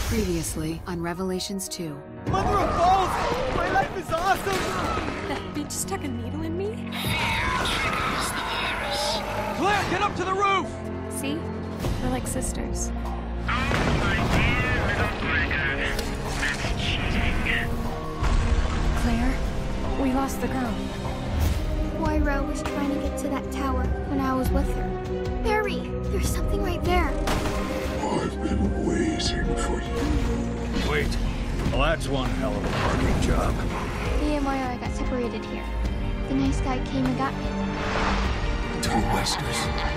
Previously on Revelations 2. Mother of balls! My life is awesome! That bitch stuck a needle in me? Fear triggers the virus. Claire, get up to the roof! See? We're like sisters. Oh, my dear little Gregor. That's cheating. Claire, we lost the girl. Moira was trying to get to that tower when I was with her. Barry, there's something right there. I've been waiting for you. Wait. Well, that's one hell of a parking job. Me and Moira got separated here. The nice guy came and got me. Two Westers.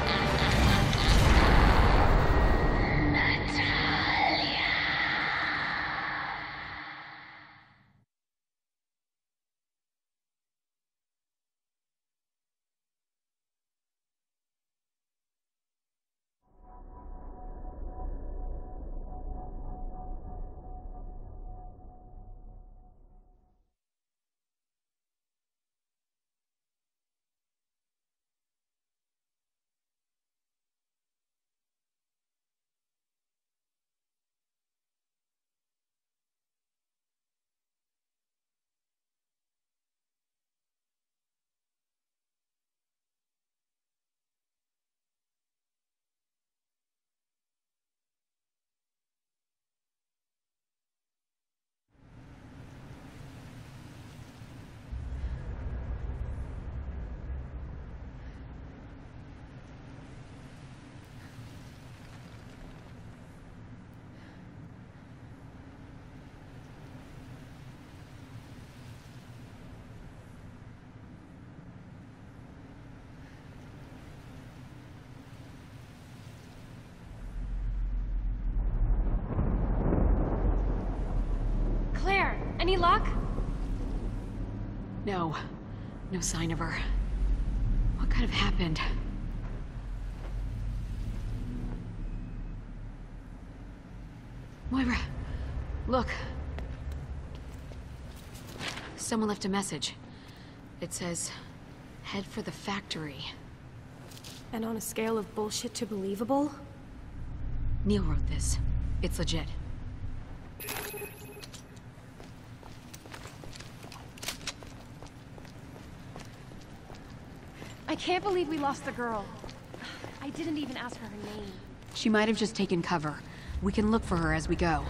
Claire, any luck? No. No sign of her. What could have happened? Moira, look. Someone left a message. It says, head for the factory. And on a scale of bullshit to believable? Neil wrote this. It's legit. I can't believe we lost the girl. I didn't even ask her her name. She might have just taken cover. We can look for her as we go.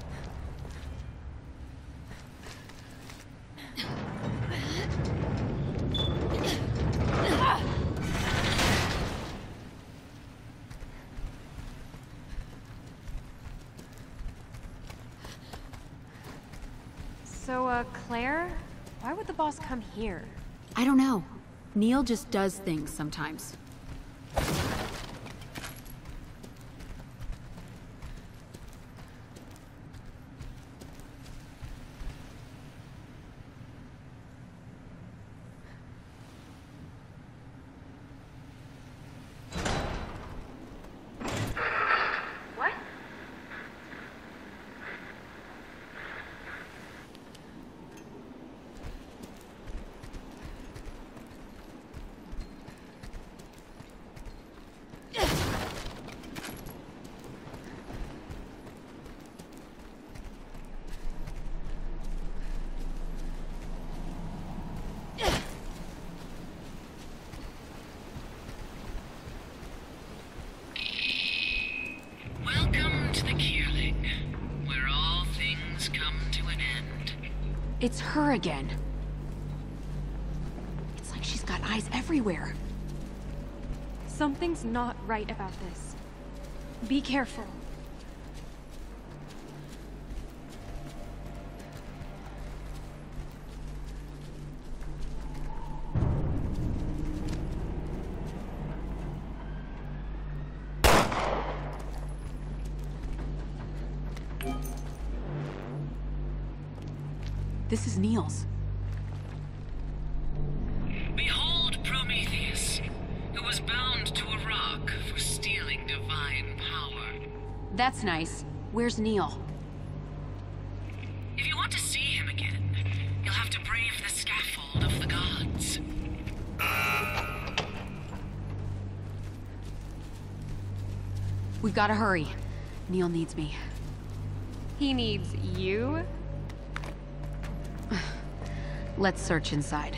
So, Claire? Why would the boss come here? I don't know. Neil just does things sometimes. What? Welcome to the Kierling, where all things come to an end. It's her again. It's like she's got eyes everywhere. Something's not right about this. Be careful. This is Neil's. Behold Prometheus, who was bound to a rock for stealing divine power. That's nice. Where's Neil? If you want to see him again, you'll have to brave the scaffold of the gods. We've got to hurry. Neil needs me. He needs you? Let's search inside.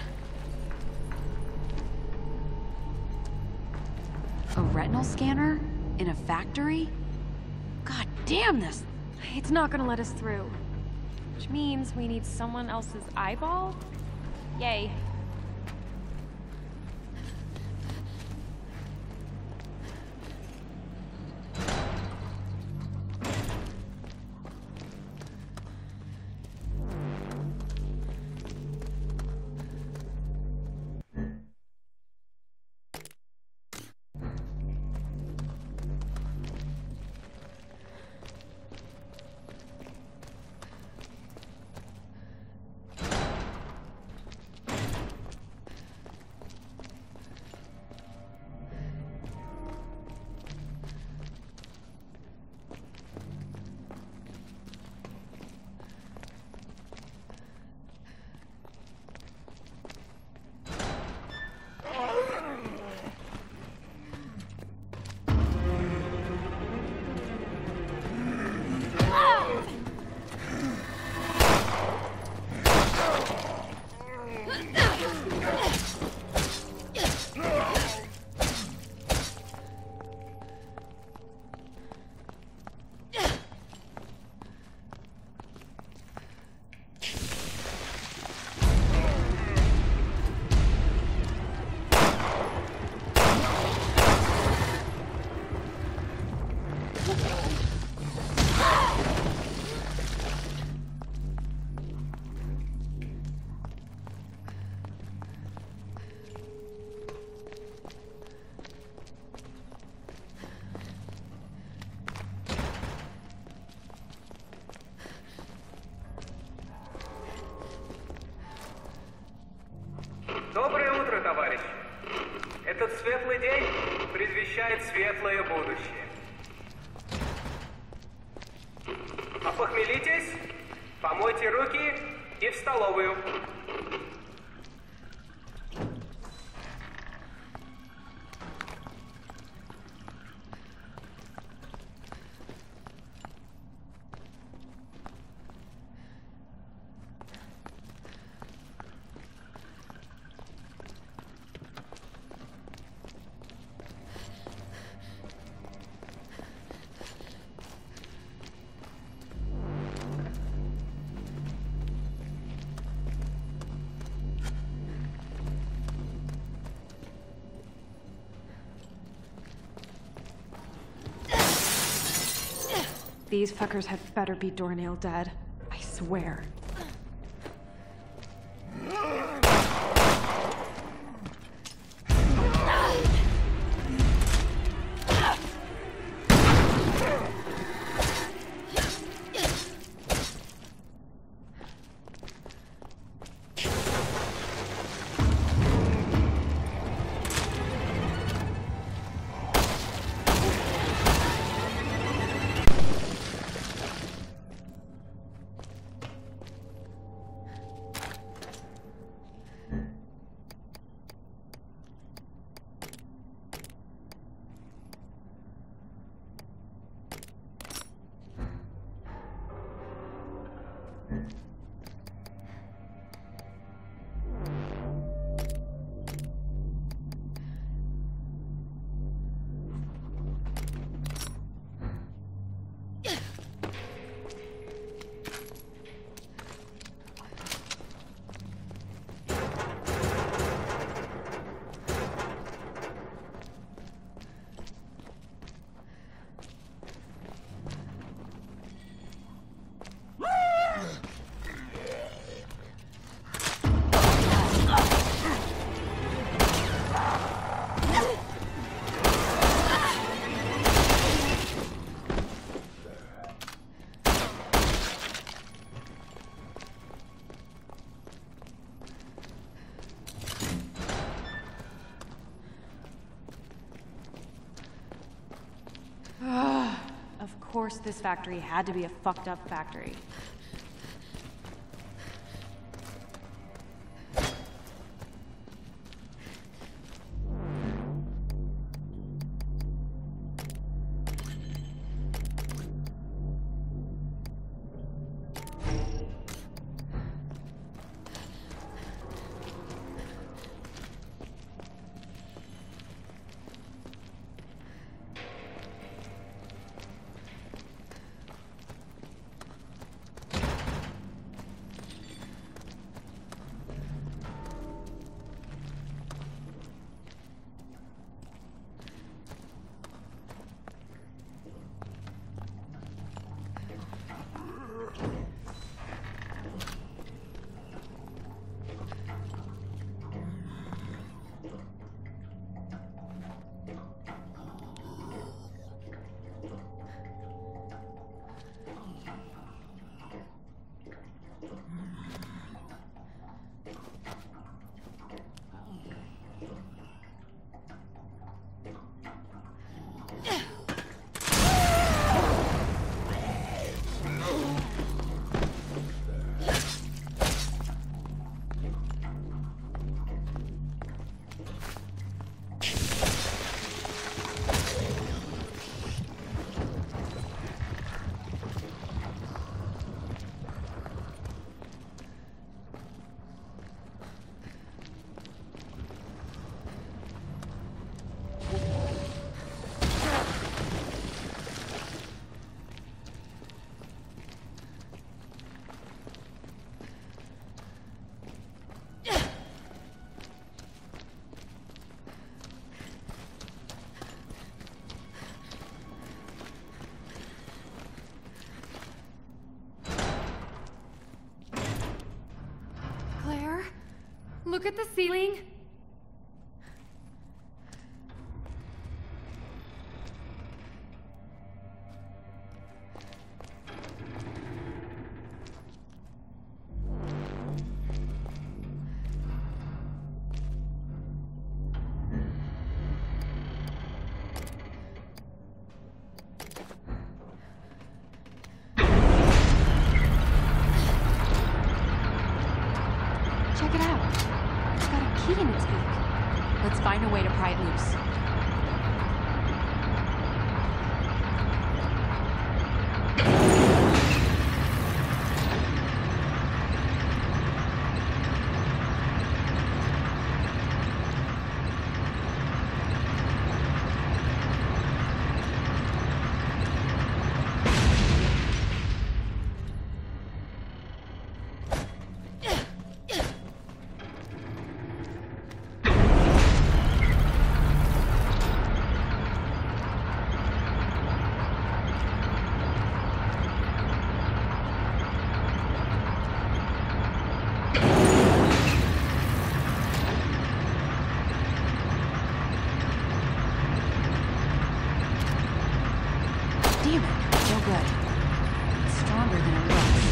A retinal scanner? In a factory? God damn this! It's not gonna let us through. Which means we need someone else's eyeball? Yay. Доброе утро, товарищи! Этот светлый день предвещает светлое будущее. Опохмелитесь, помойте руки и в столовую. These fuckers had better be doornail dead. I swear. Of course this factory had to be a fucked up factory. Look at the ceiling. Check it out. It's got a key in its beak. Let's find a way to pry it loose. Damn it, so good. It's stronger than it looks.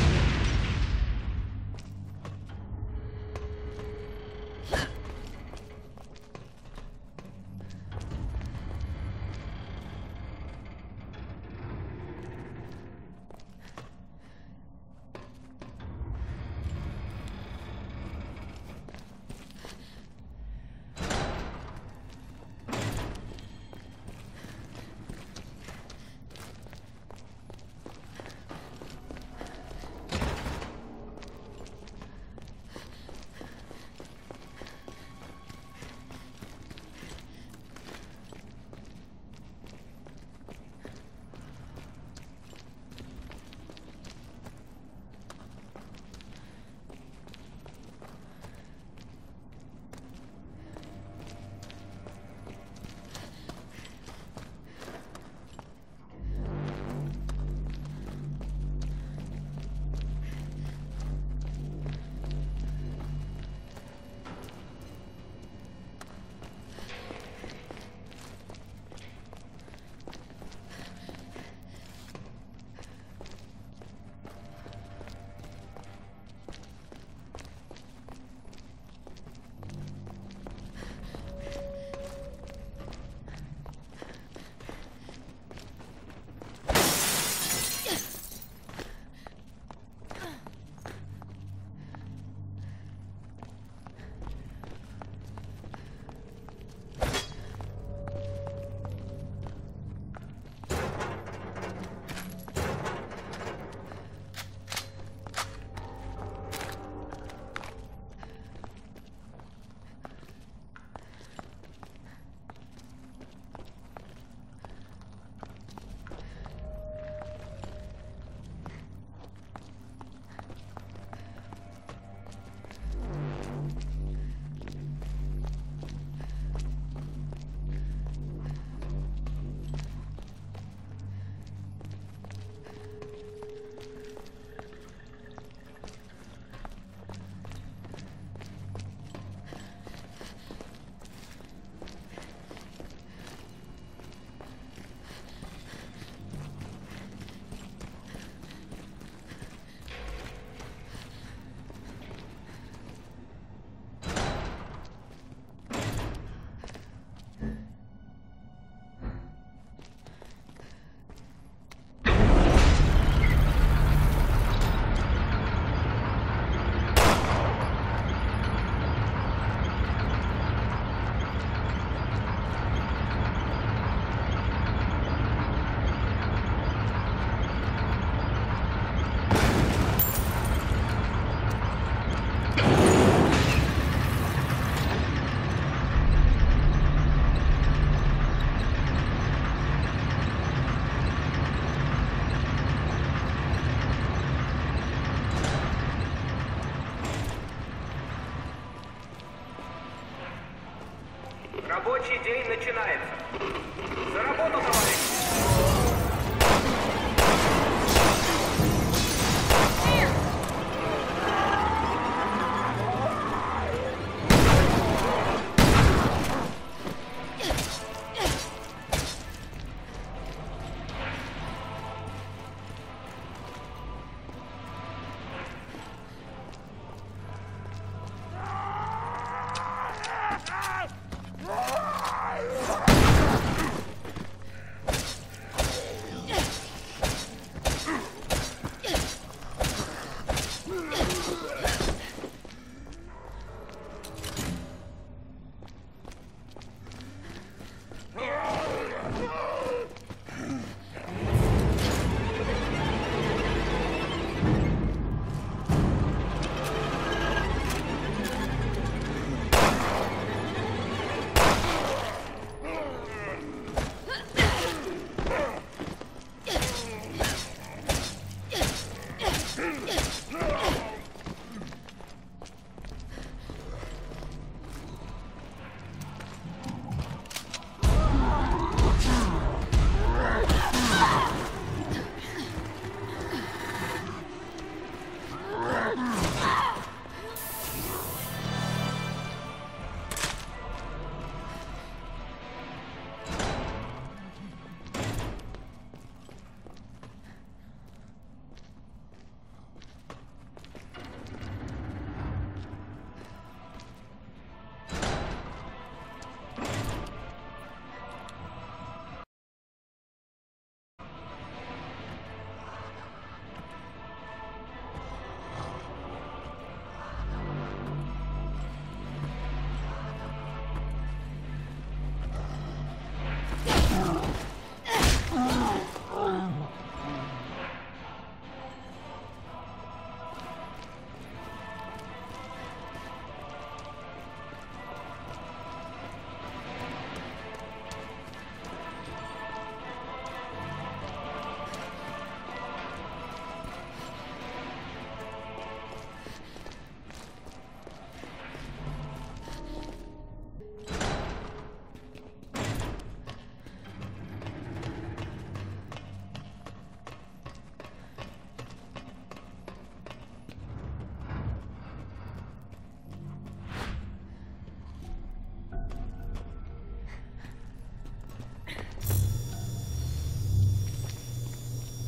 Рабочий день начинается. За работу, товарищ!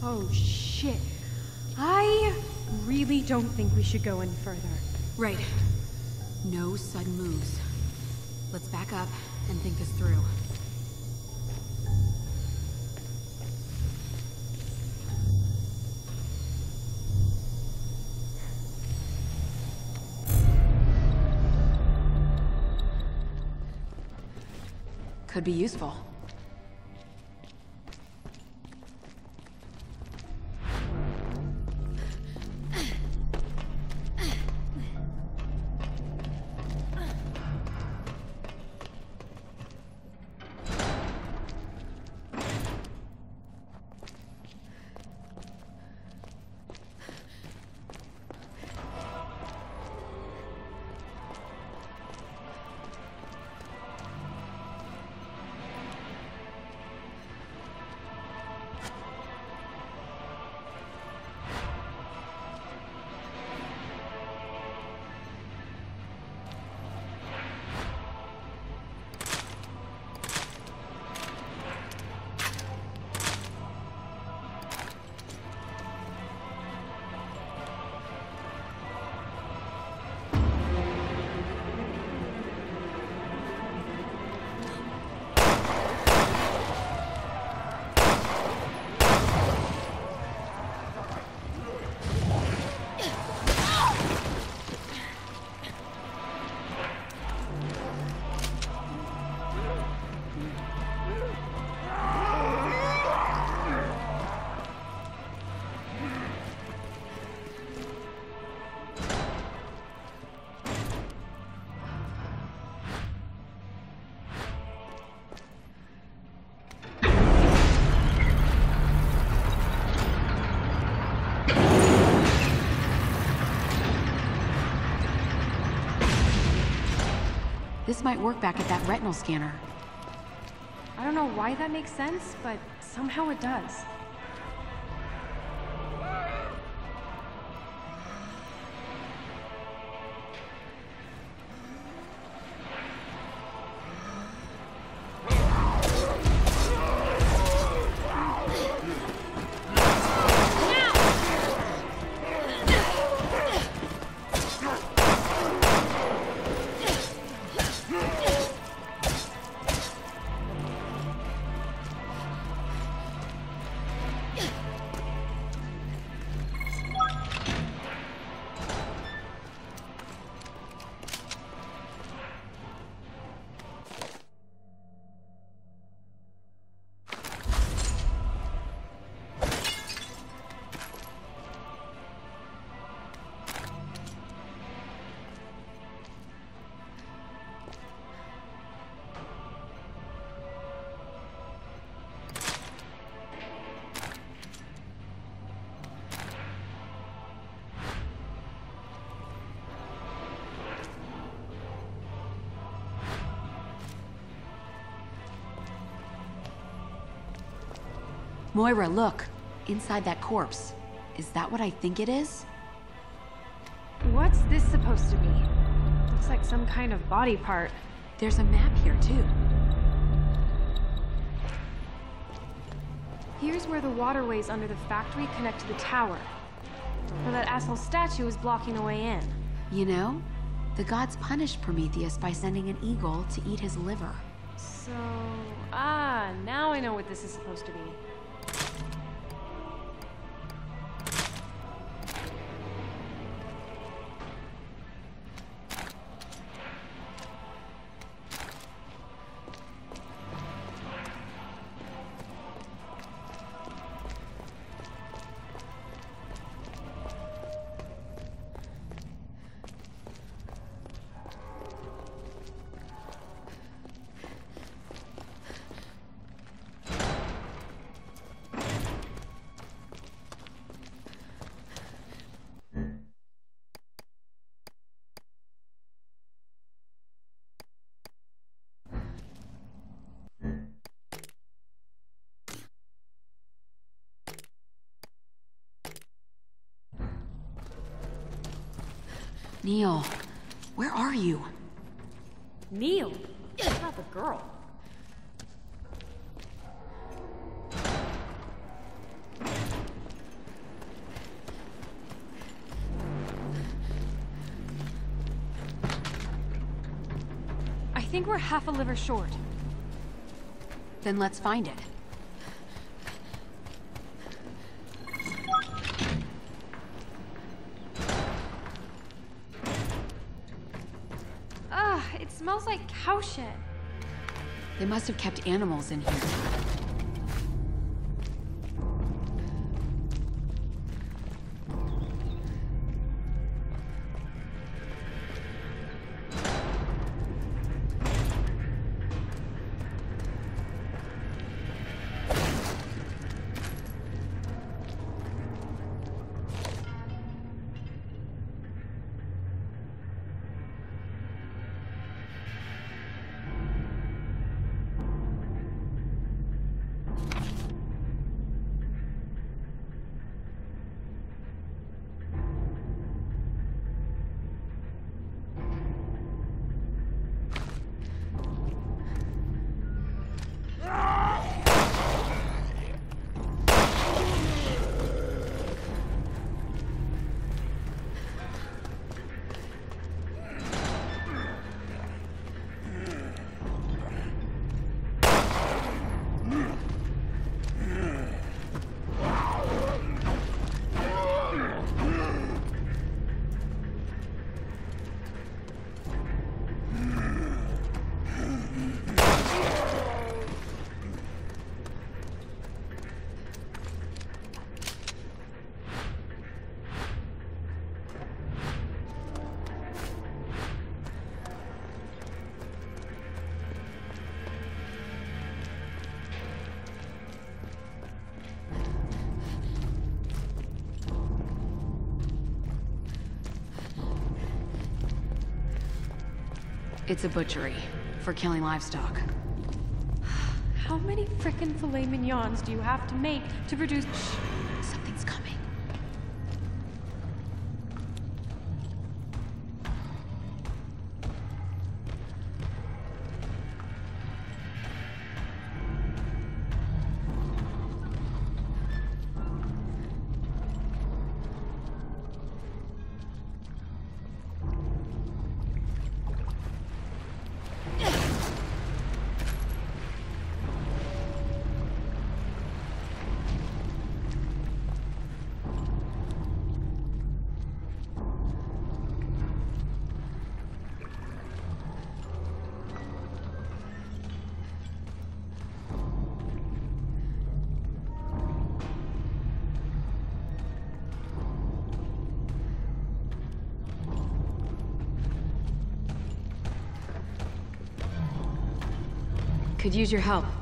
Oh, shit. I really don't think we should go any further. Right. No sudden moves. Let's back up and think this through. Could be useful. This might work back at that retinal scanner. I don't know why that makes sense, but somehow it does. Moira, look. Inside that corpse. Is that what I think it is? What's this supposed to be? Looks like some kind of body part. There's a map here, too. Here's where the waterways under the factory connect to the tower. Where that asshole statue is blocking the way in. You know, the gods punished Prometheus by sending an eagle to eat his liver. So... now I know what this is supposed to be. Neil, where are you? Neil? Not the girl. think we're half a liver short. Then let's find it. Ugh, it smells like cow shit. They must have kept animals in here. It's a butchery for killing livestock. How many frickin' filet mignons do you have to make to produce? Something's coming. Could use your help.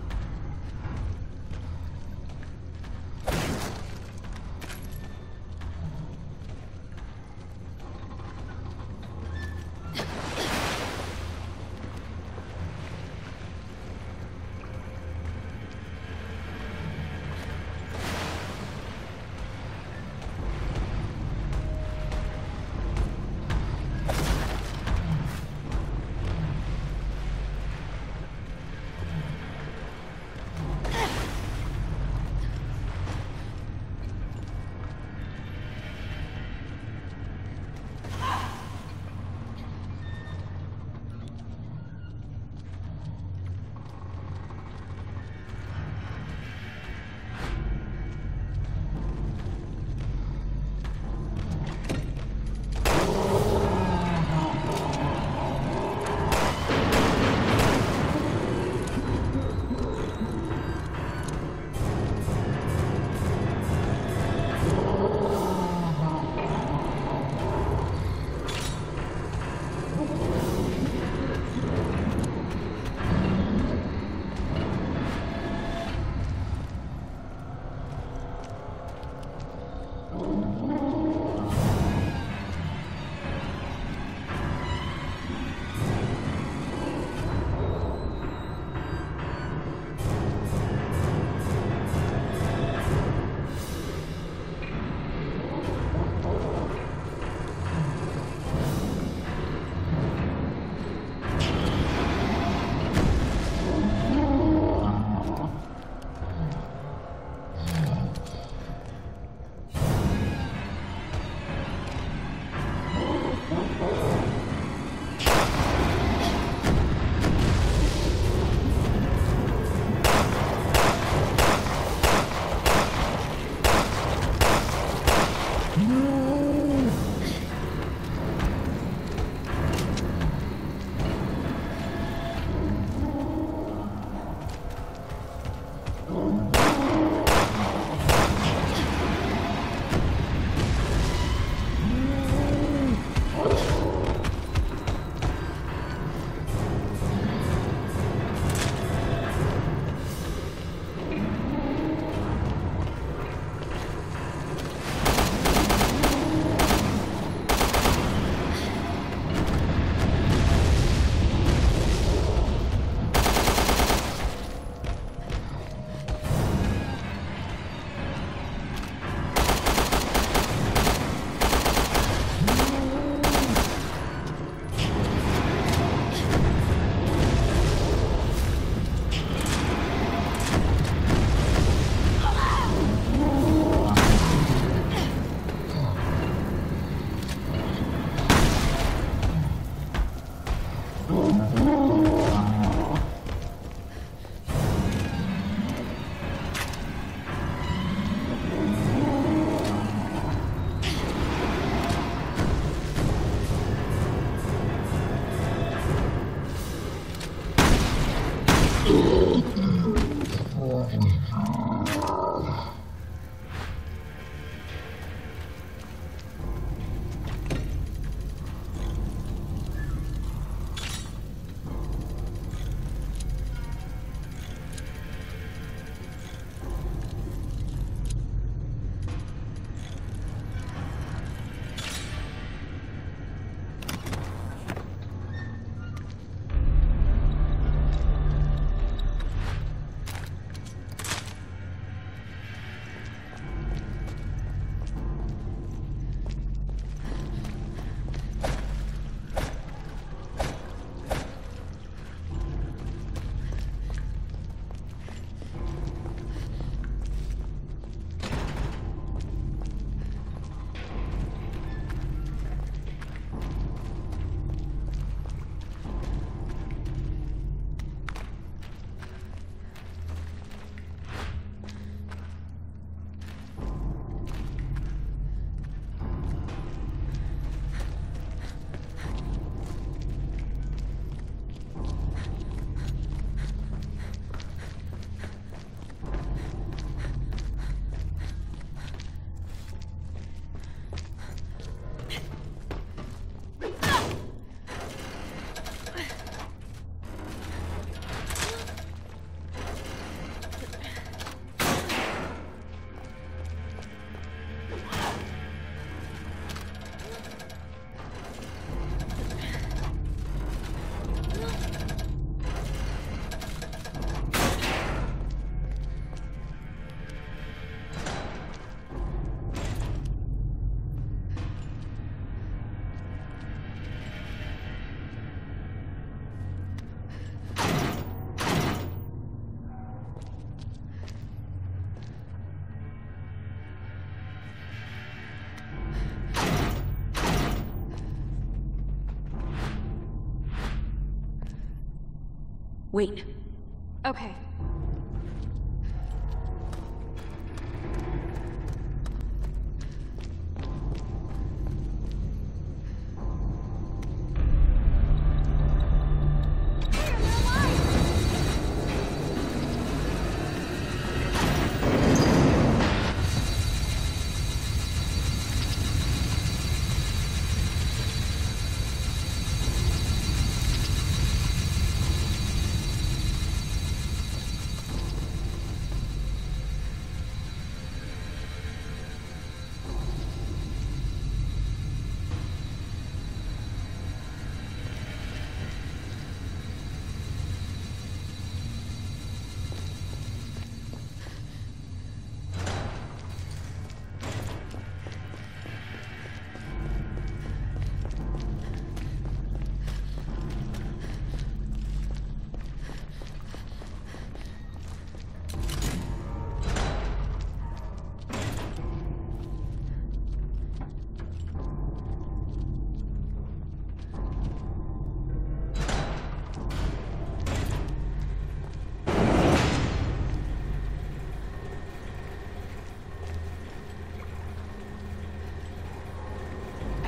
Wait. Okay.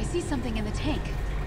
see something in the tank.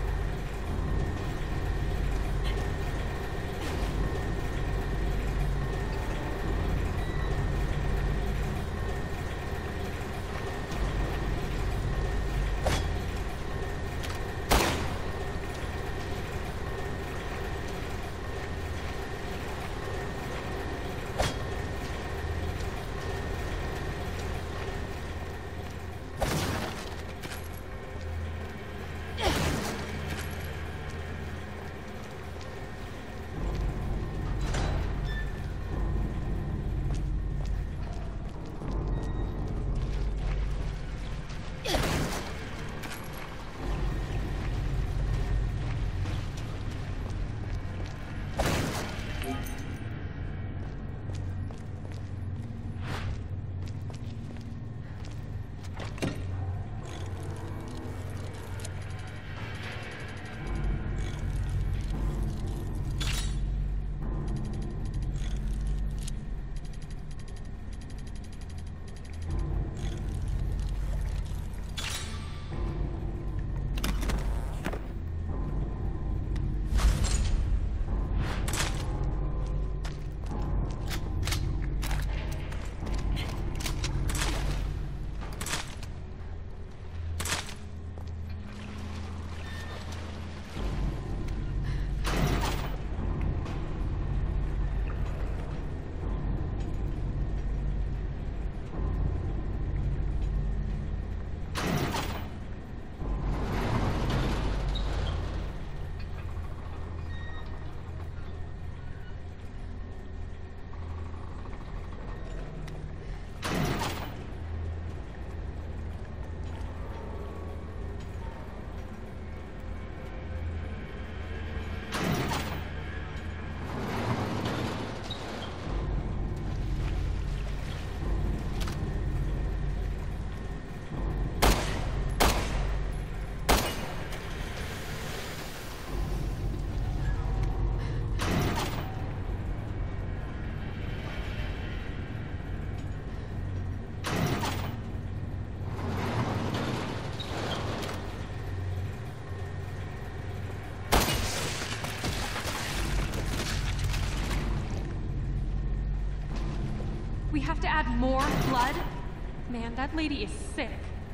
We have to add more blood? Man, that lady is sick.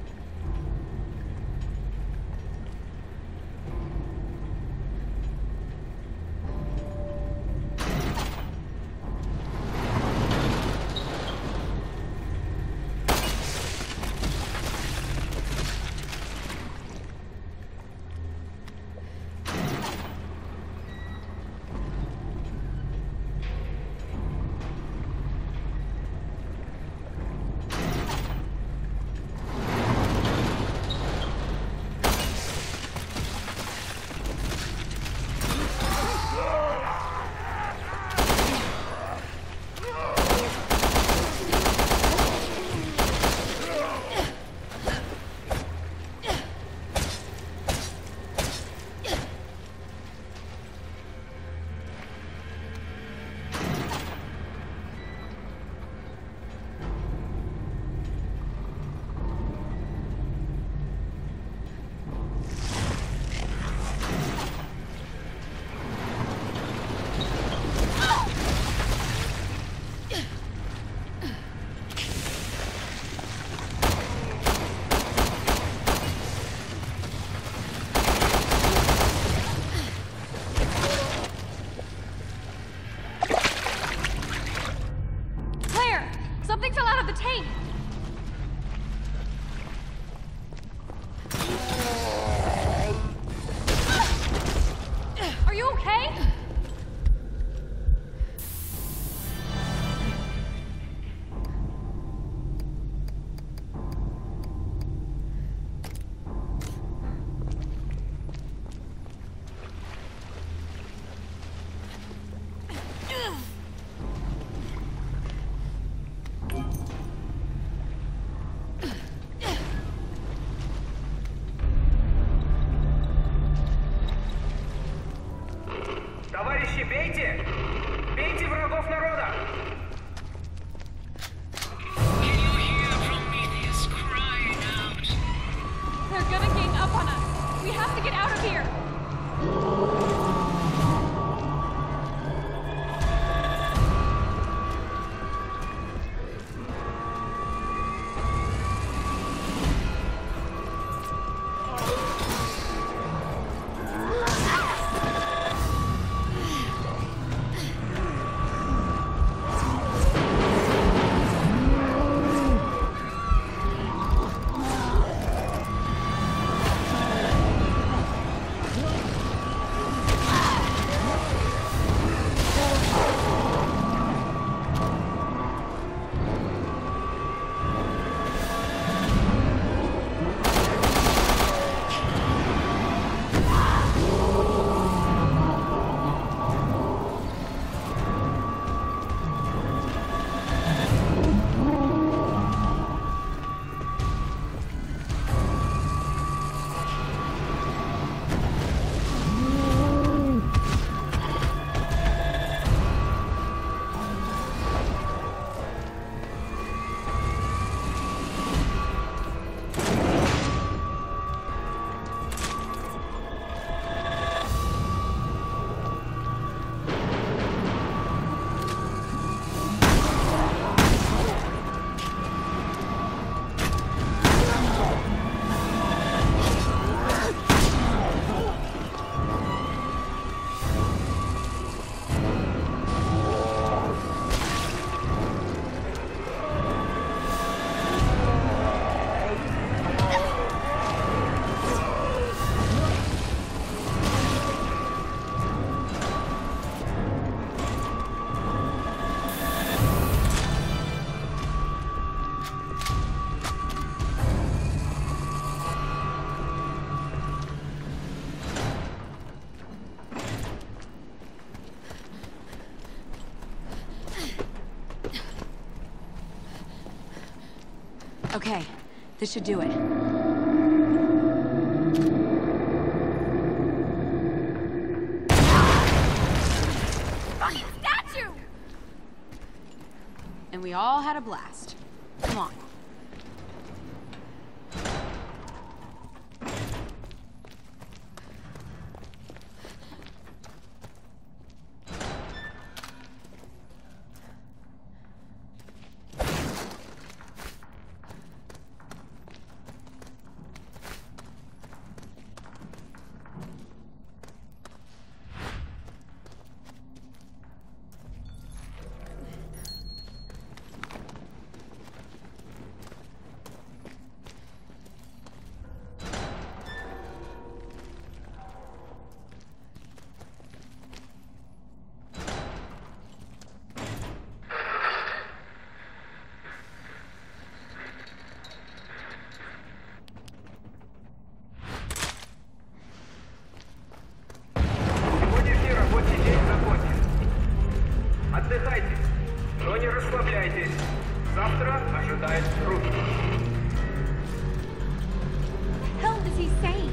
Something fell out of the tank! Are you okay? Товарищи, бейте! Бейте врагов народа! Can you hear Prometheus crying out? They're gonna gang up on us! We have to get out of here! Okay, this should do it. Fucking statue! And we all had a blast. Come on. Сегодняшний рабочий день закончен. Отдыхайте, но не расслабляйтесь. Завтра ожидает труд. What the hell is he saying?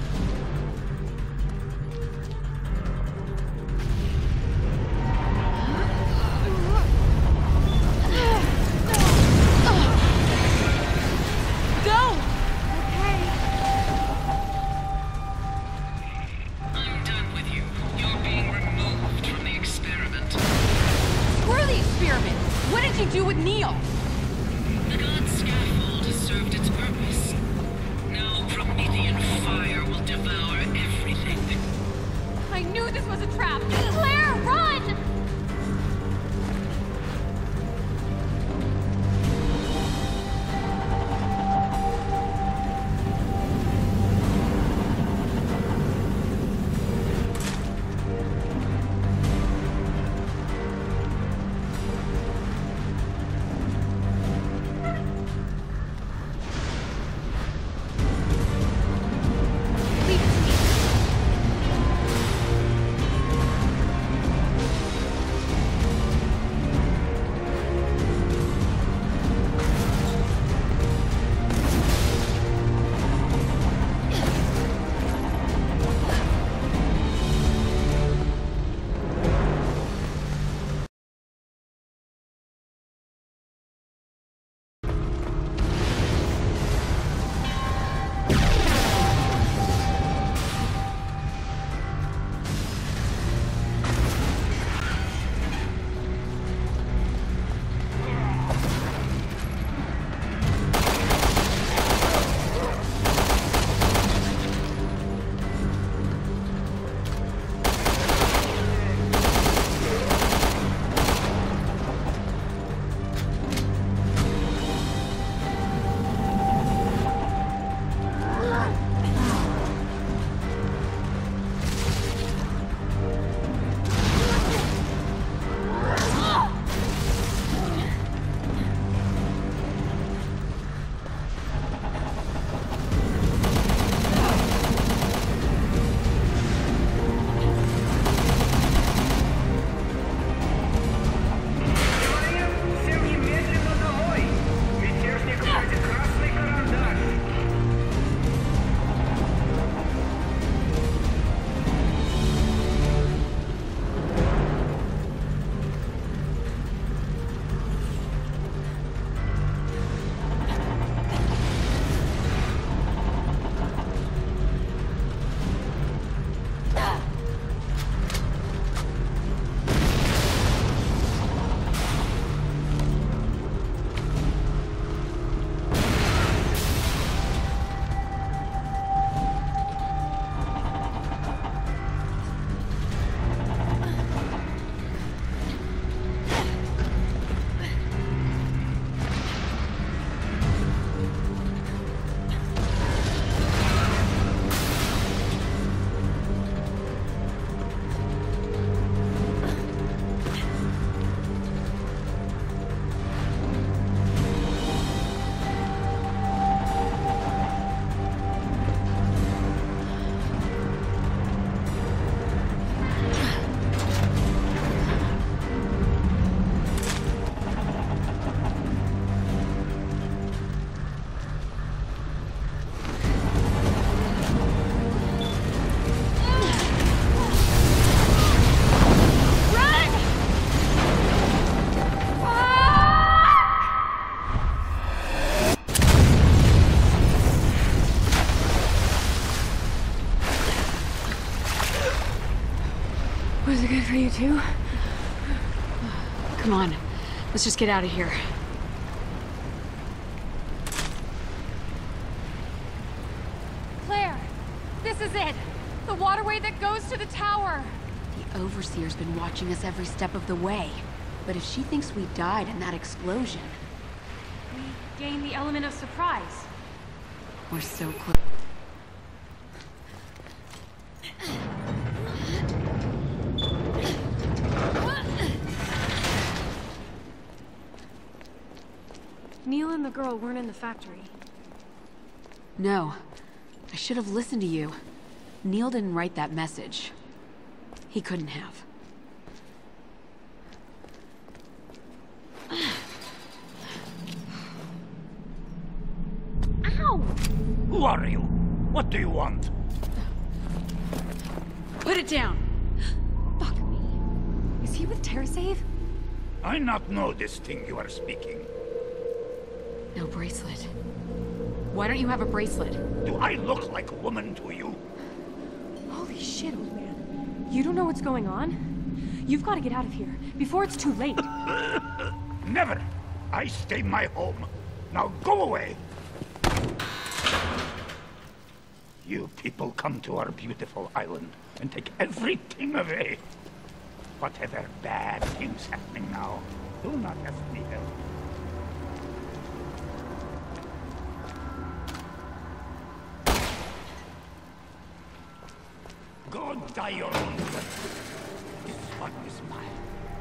I'm done with you. You're being removed from the experiment. Screw the experiment! What did you do with Neil? The gods it good for you too? Come on, let's just get out of here. Claire, this is it. The waterway that goes to the tower. The Overseer's been watching us every step of the way. But if she thinks we died in that explosion... We gain the element of surprise. We're so close. Neil and the girl weren't in the factory. No. I should have listened to you. Neil didn't write that message. He couldn't have. Ow! Who are you? What do you want? Put it down! Fuck me. Is he with TerraSave? I not know this thing you are speaking. No bracelet. Why don't you have a bracelet? Do I look like a woman to you? Holy shit, old man. You don't know what's going on? You've got to get out of here before it's too late. Never. I stay my home. Now go away. You people come to our beautiful island and take everything away. Whatever bad things happening now, do not ask me help. Go die your own death. This one is mine.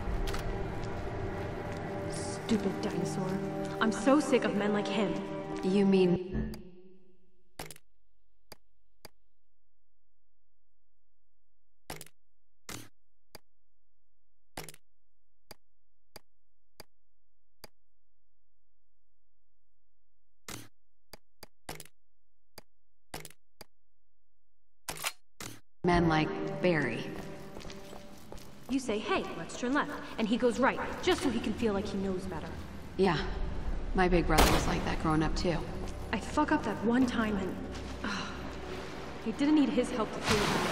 Stupid dinosaur. I'm so sick of men like him. You mean... men like Barry. You say, hey, let's turn left, and he goes right, just so he can feel like he knows better. Yeah. My big brother was like that growing up too. I fuck up that one time and... I didn't need his help to feel bad.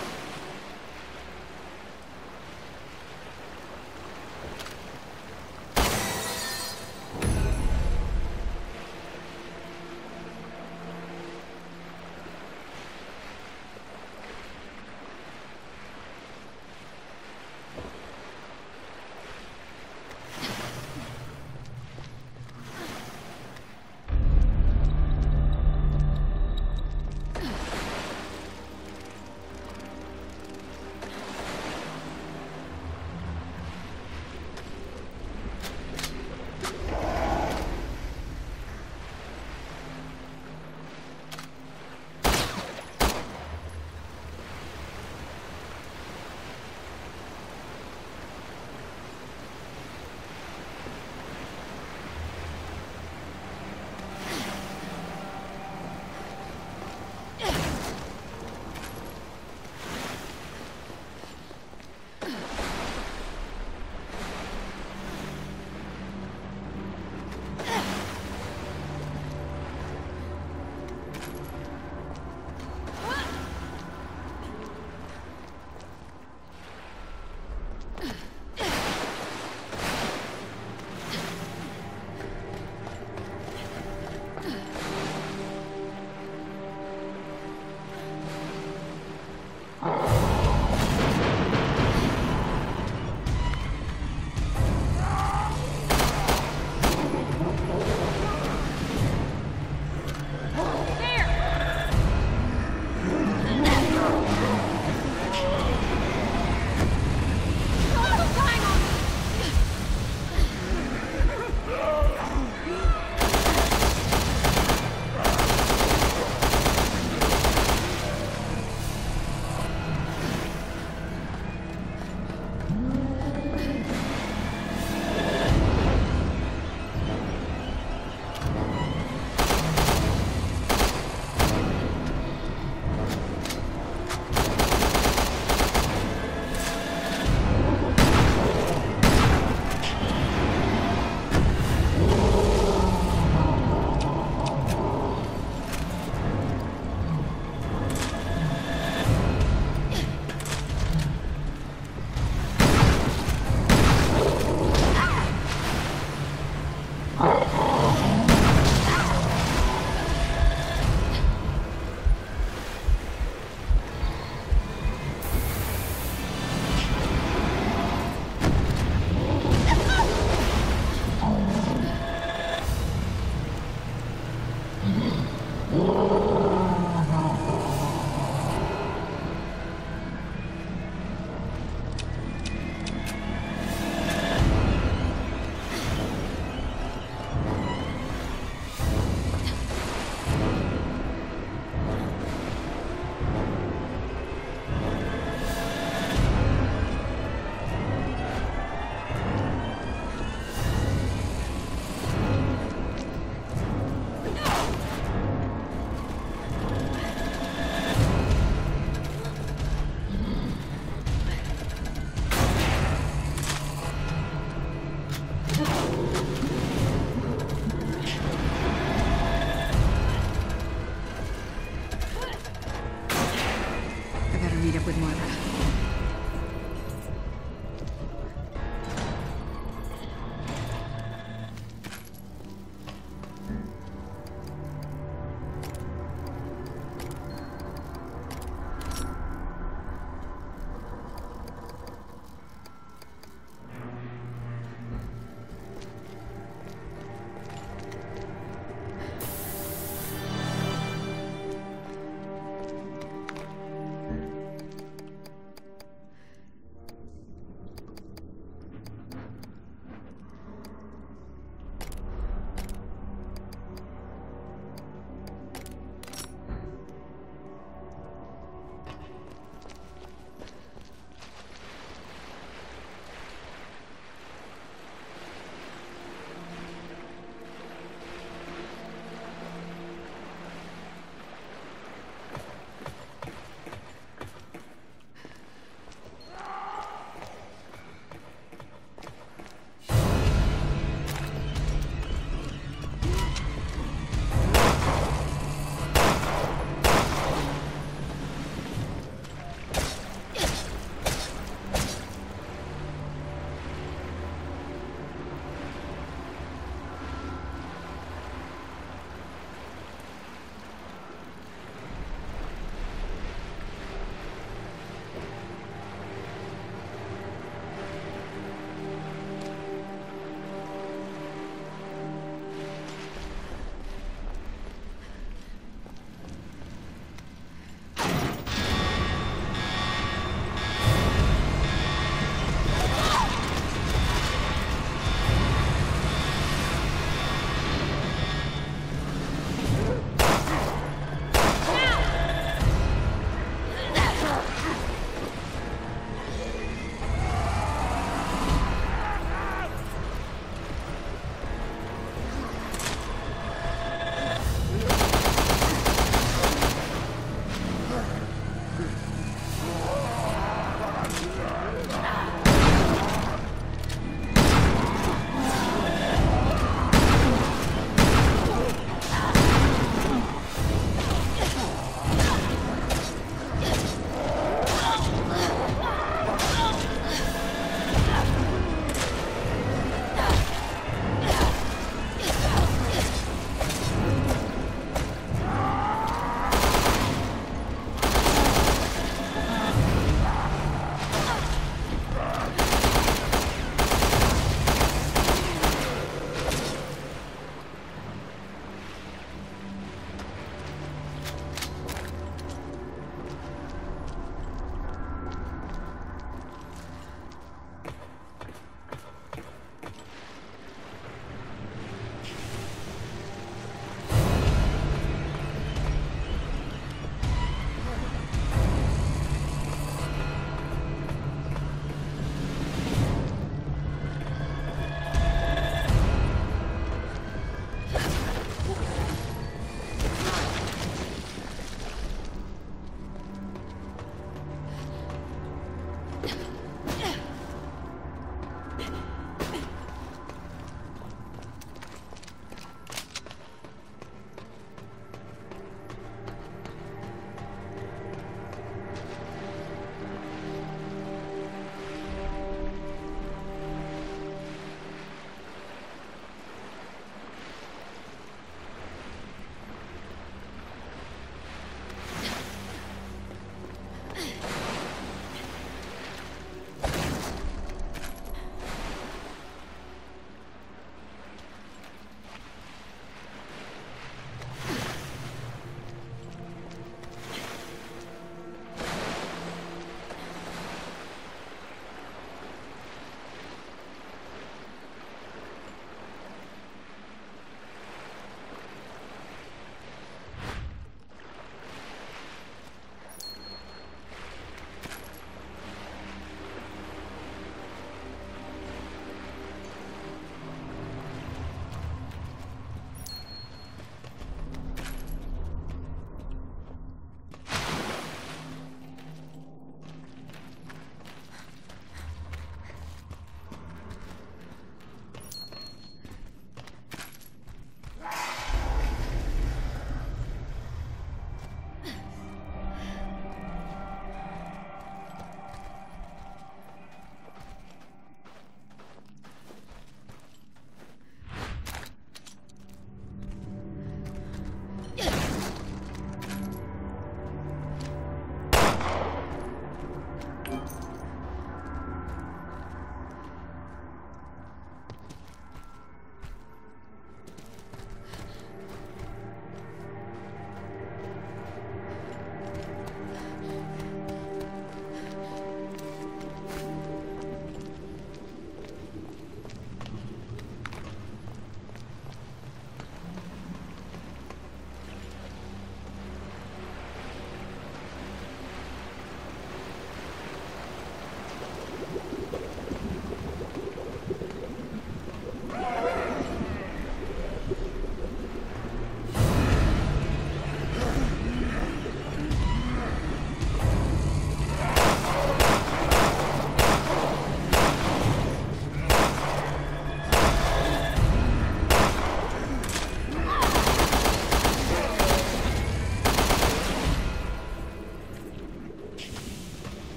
meet up with Moira.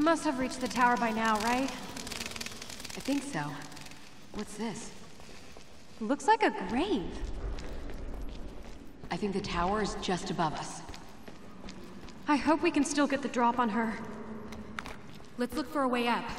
must have reached the tower by now, right? I think so. What's this? Looks like a grave. I think the tower is just above us. I hope we can still get the drop on her. Let's look for a way up.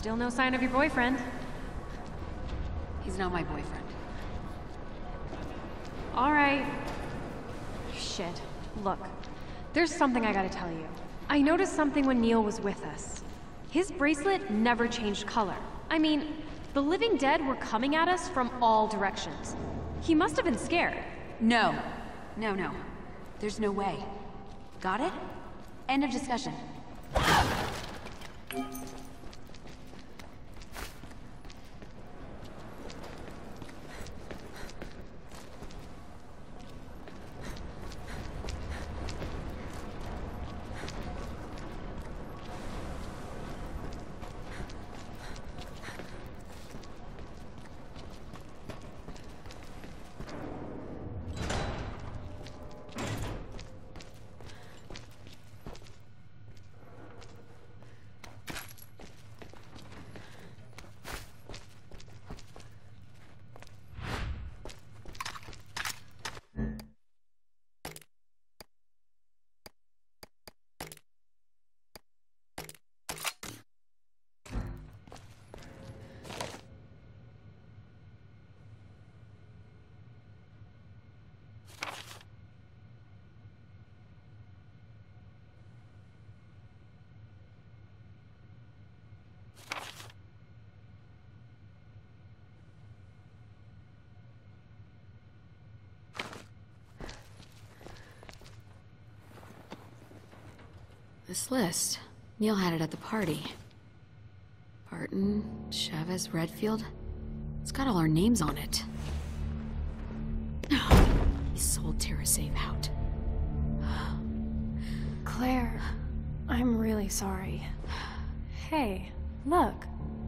Still no sign of your boyfriend. He's not my boyfriend. Alright. Shit. Look. There's something I gotta tell you. I noticed something when Neil was with us. His bracelet never changed color. I mean, the living dead were coming at us from all directions. He must have been scared. No. No. There's no way. Got it? End of discussion. This list. Neil had it at the party. Barton, Chavez, Redfield. It's got all our names on it. He sold TerraSave out. Claire, I'm really sorry. Hey, look.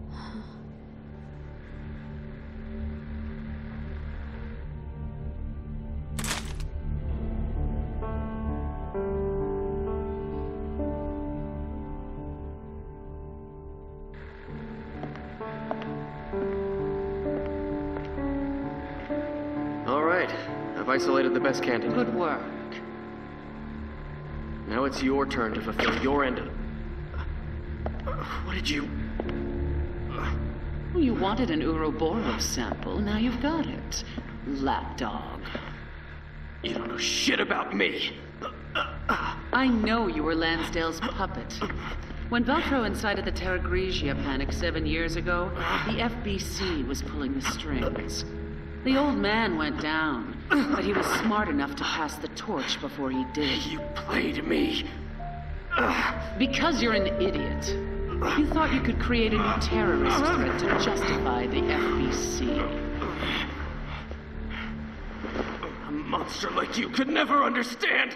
Isolated the best candidate. Good work. Now it's your turn to fulfill your end of... What did you... You wanted an Ouroboros sample, now you've got it. Lapdog. You don't know shit about me. I know you were Lansdale's puppet. When Velcro incited the Terra Grigia panic 7 years ago, the FBC was pulling the strings. The old man went down, but he was smart enough to pass the torch before he did. You played me. Because you're an idiot. You thought you could create a new terrorist threat to justify the FBC. A monster like you could never understand.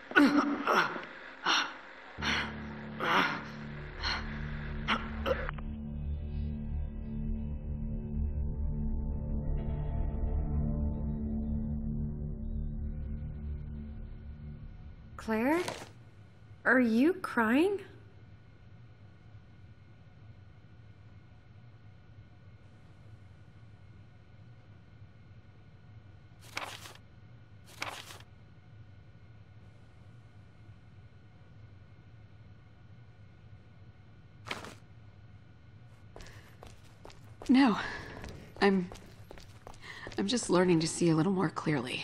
Claire? Are you crying? No. I'm just learning to see a little more clearly.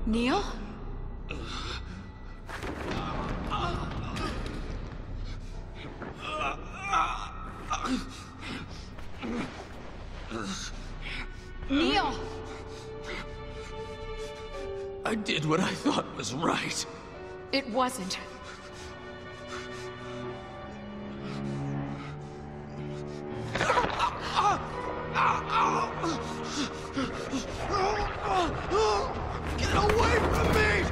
Neil? Neil! I did what I thought was right. It wasn't. Get away from me!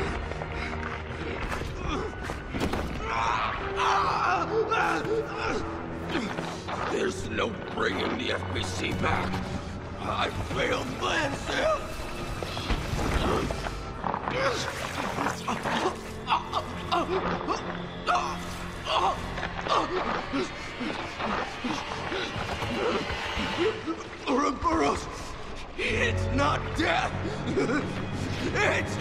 There's no bringing the FBC back. I failed Lansdale. Ouroboros! It's not death! It's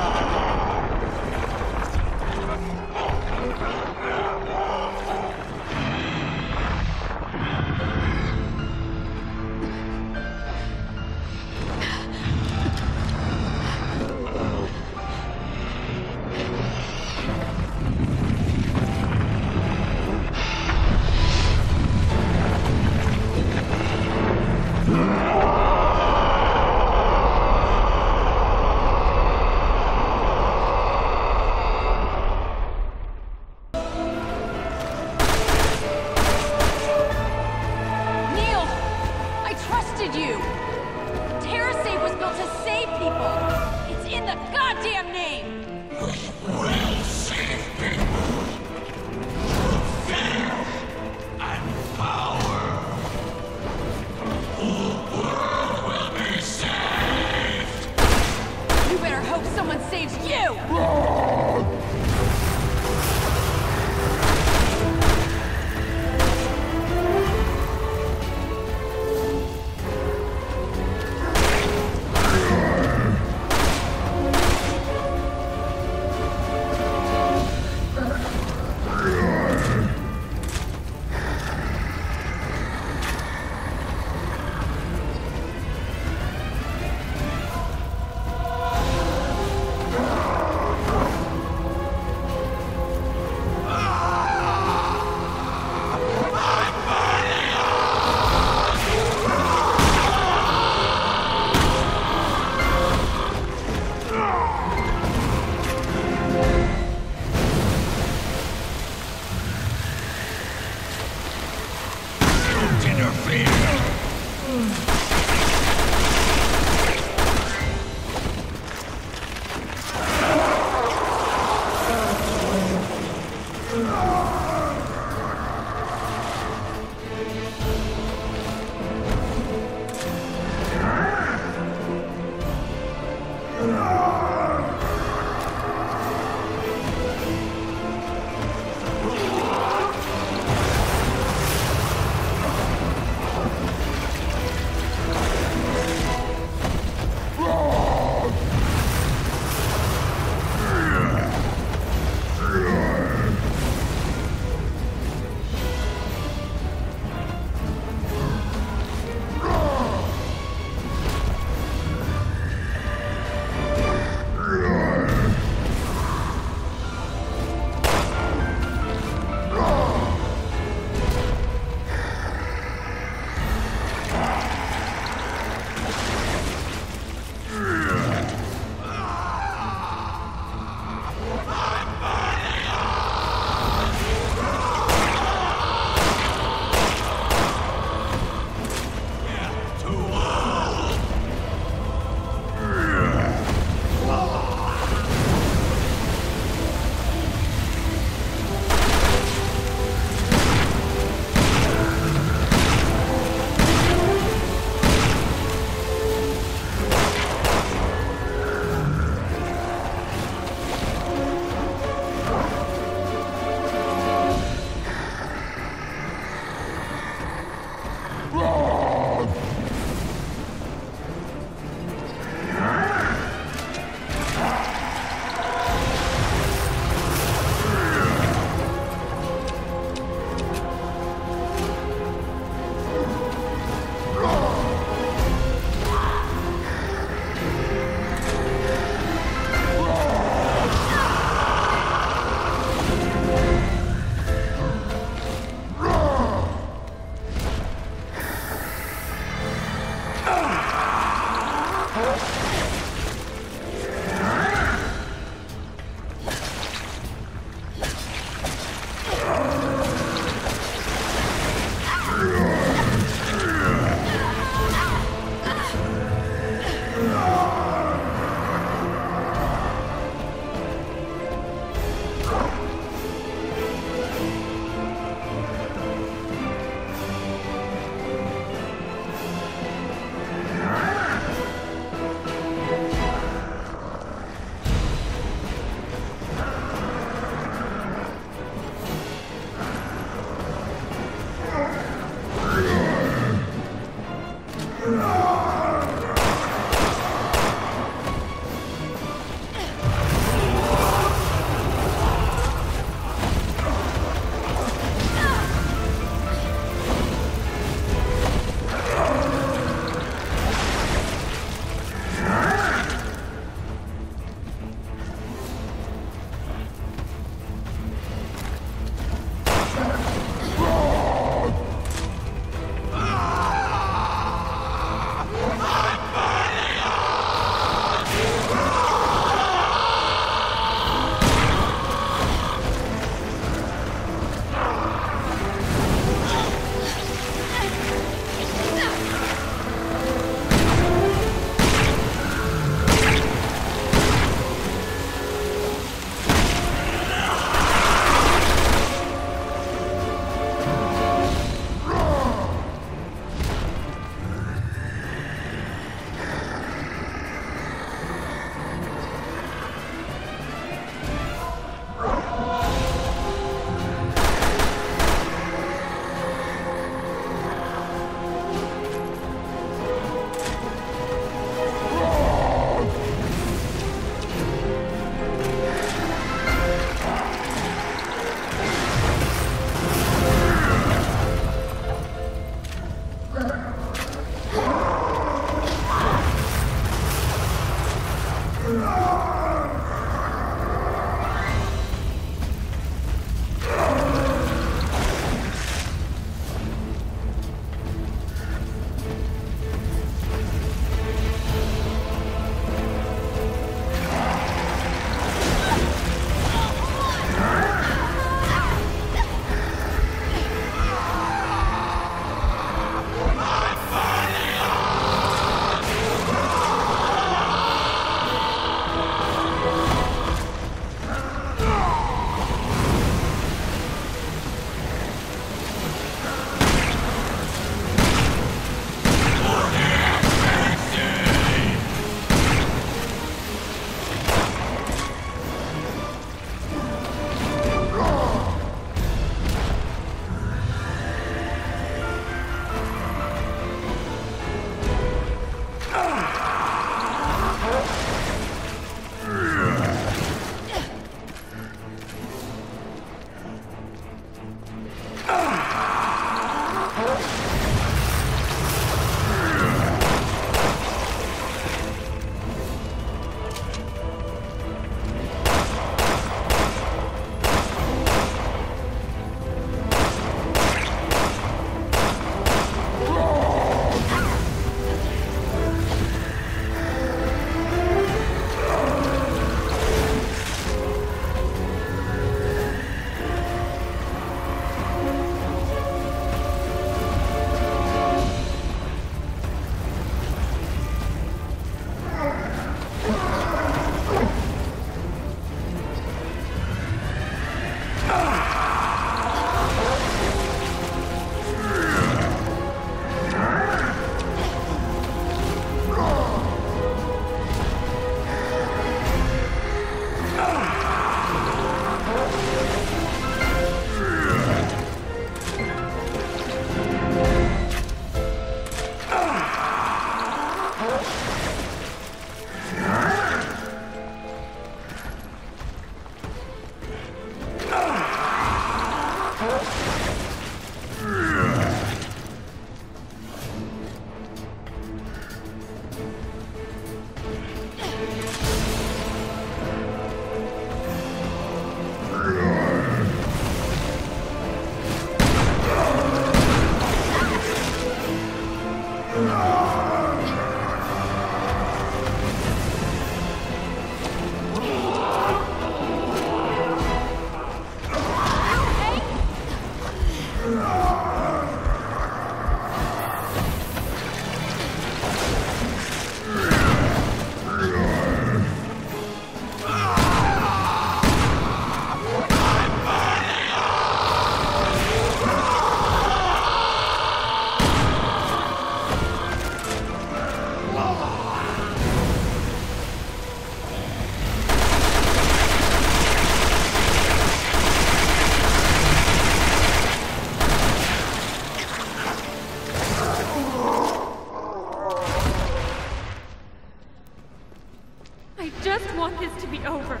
I just want this to be over.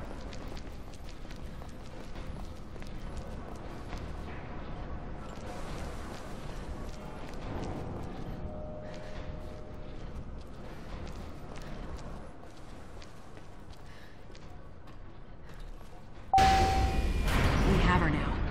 We have her now.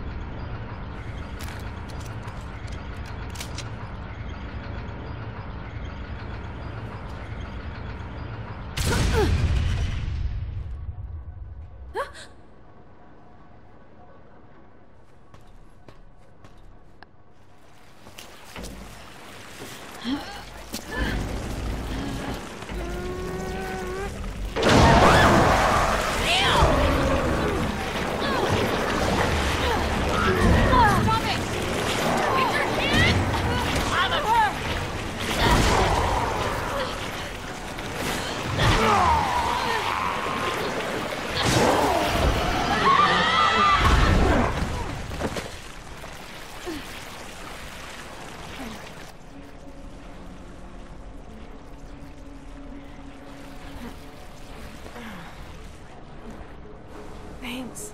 Thanks.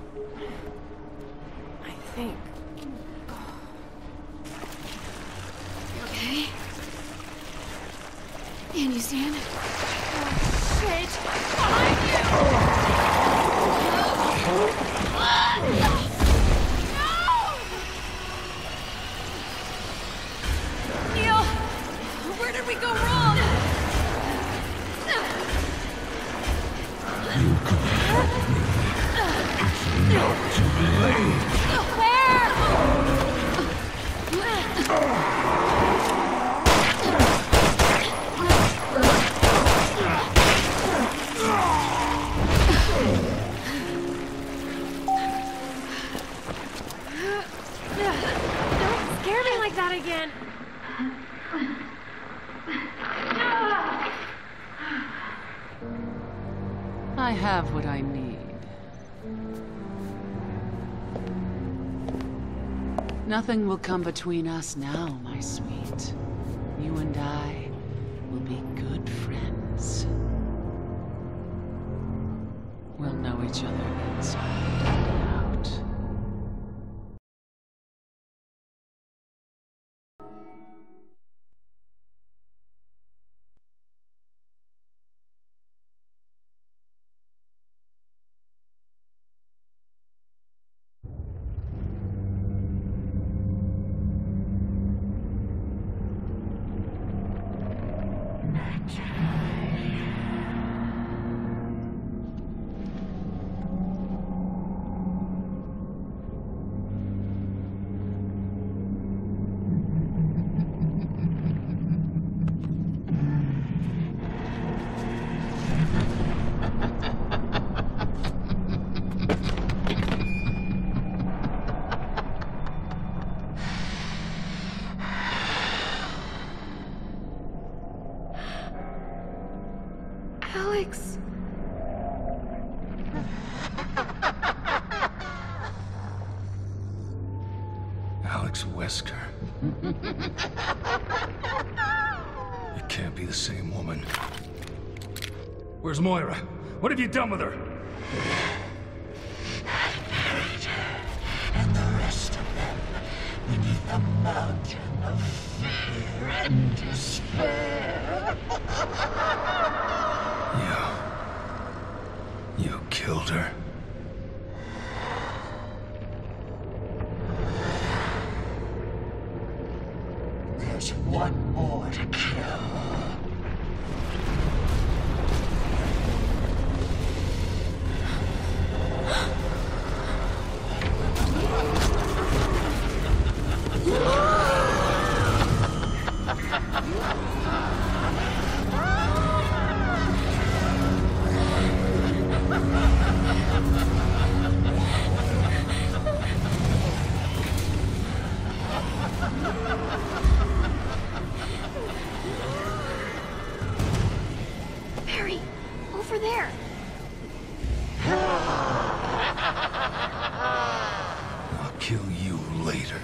I think. You okay? Can you stand? Oh, shit! Behind you! Neil! Where did we go wrong? You could help me. It's not too late. Don't scare me like that again! I have what I need. Nothing will come between us now, my sweet. You and I will be good friends. We'll know each other inside and out. Alex. Alex Wesker. It can't be the same woman. Where's Moira? What have you done with her? And the rest of them beneath a mountain of fear and despair. You killed her. There's one more to kill. Barry, over there. I'll kill you later.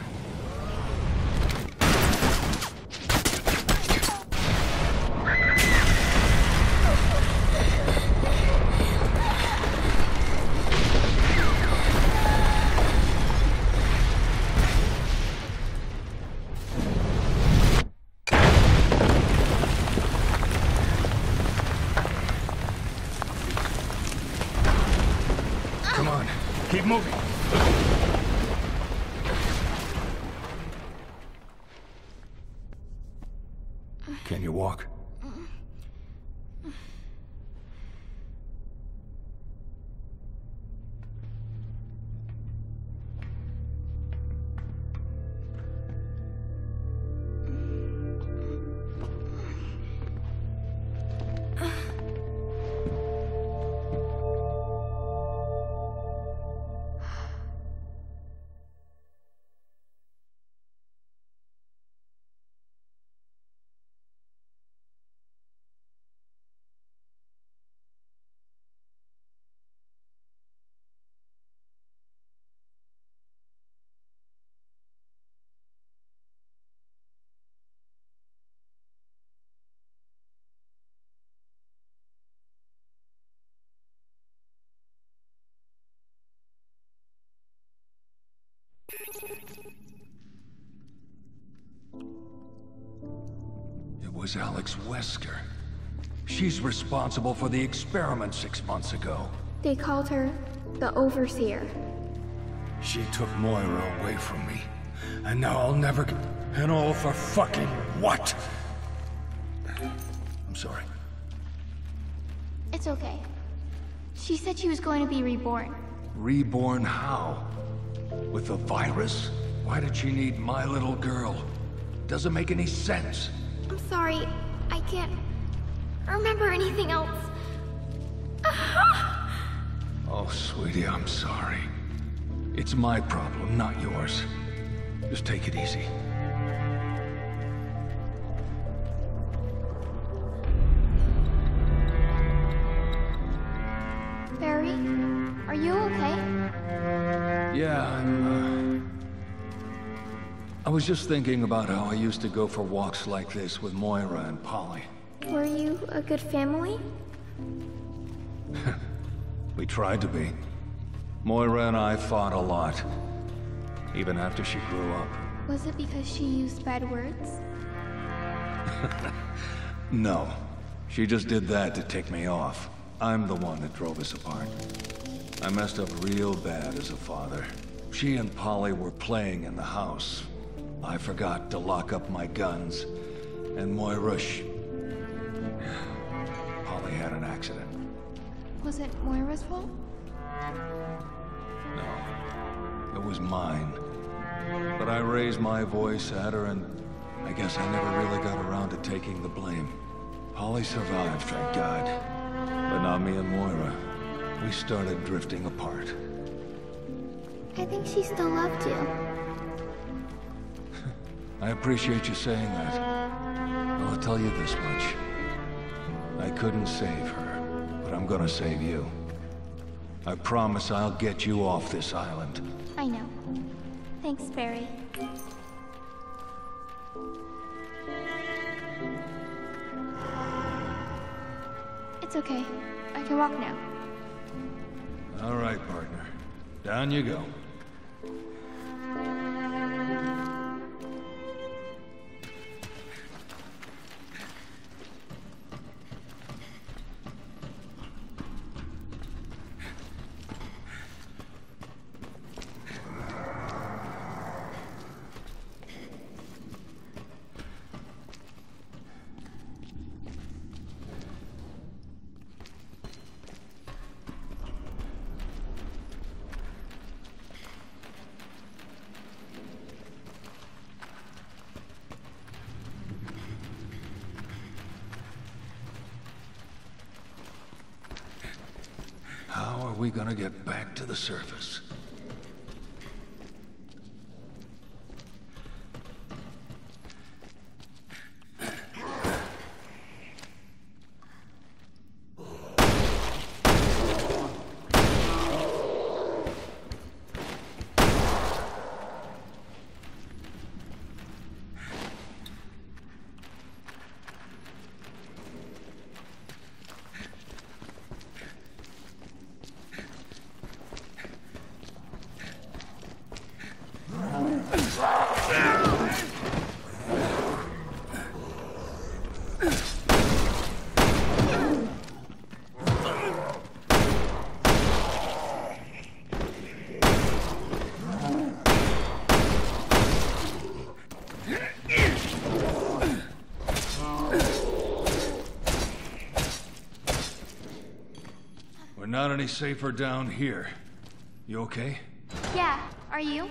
Come on, keep moving. Can you walk? It was Alex Wesker. She's responsible for the experiment 6 months ago. They called her the Overseer. She took Moira away from me. And now I'll never get... And all for fucking what? I'm sorry. It's okay. She said she was going to be reborn. Reborn how? With a virus? Why did she need my little girl? Doesn't make any sense. I'm sorry. I can't remember anything else. Oh, sweetie, I'm sorry. It's my problem, not yours. Just take it easy. Barry, are you okay? Yeah, I was just thinking about how I used to go for walks like this with Moira and Polly. Were you a good family? We tried to be. Moira and I fought a lot. Even after she grew up. Was it because she used bad words? No. She just did that to tick me off. I'm the one that drove us apart. I messed up real bad as a father. She and Polly were playing in the house. I forgot to lock up my guns. And Moira, Polly had an accident. Was it Moira's fault? No. It was mine. But I raised my voice at her and I guess I never really got around to taking the blame. Polly survived, thank God. But not me and Moira. We started drifting apart. I think she still loved you. I appreciate you saying that. Well, I'll tell you this much. I couldn't save her, but I'm gonna save you. I promise I'll get you off this island. I know. Thanks, Barry. It's okay. I can walk now. All right, partner. Down you go. we gonna get back to the surface? We're not any safer down here. You okay? Yeah, are you?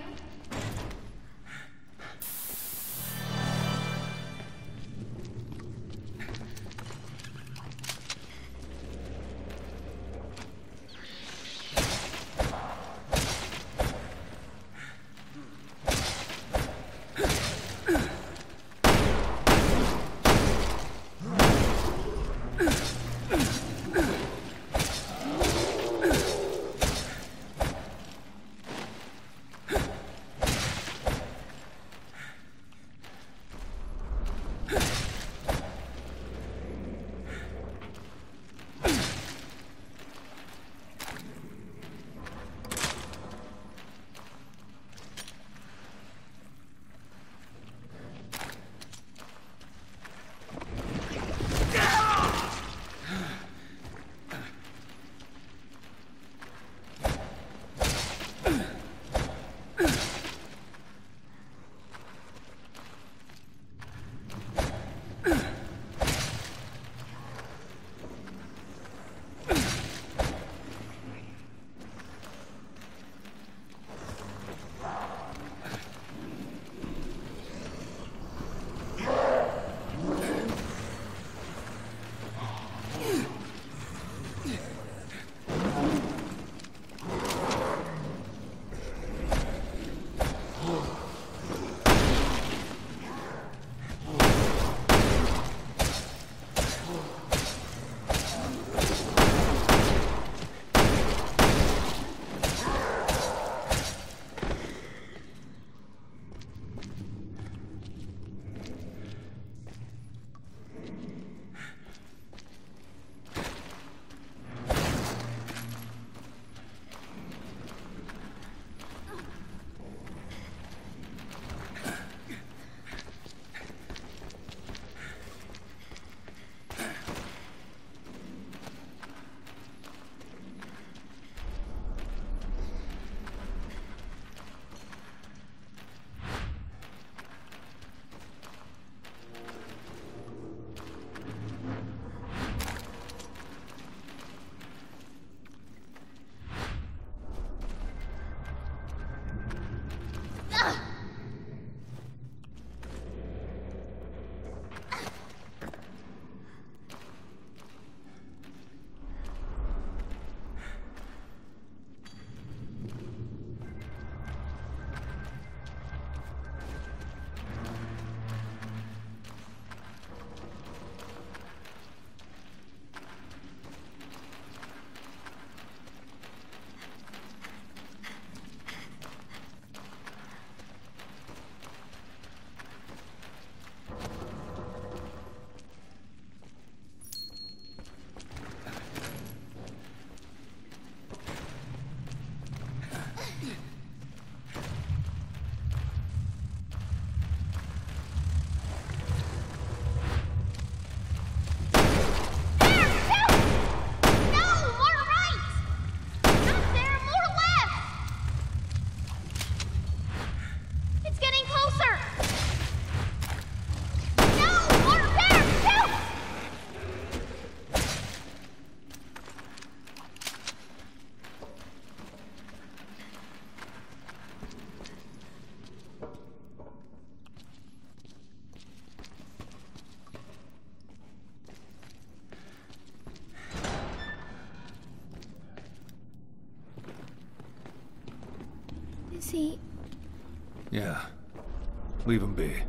he? Yeah. Leave him be.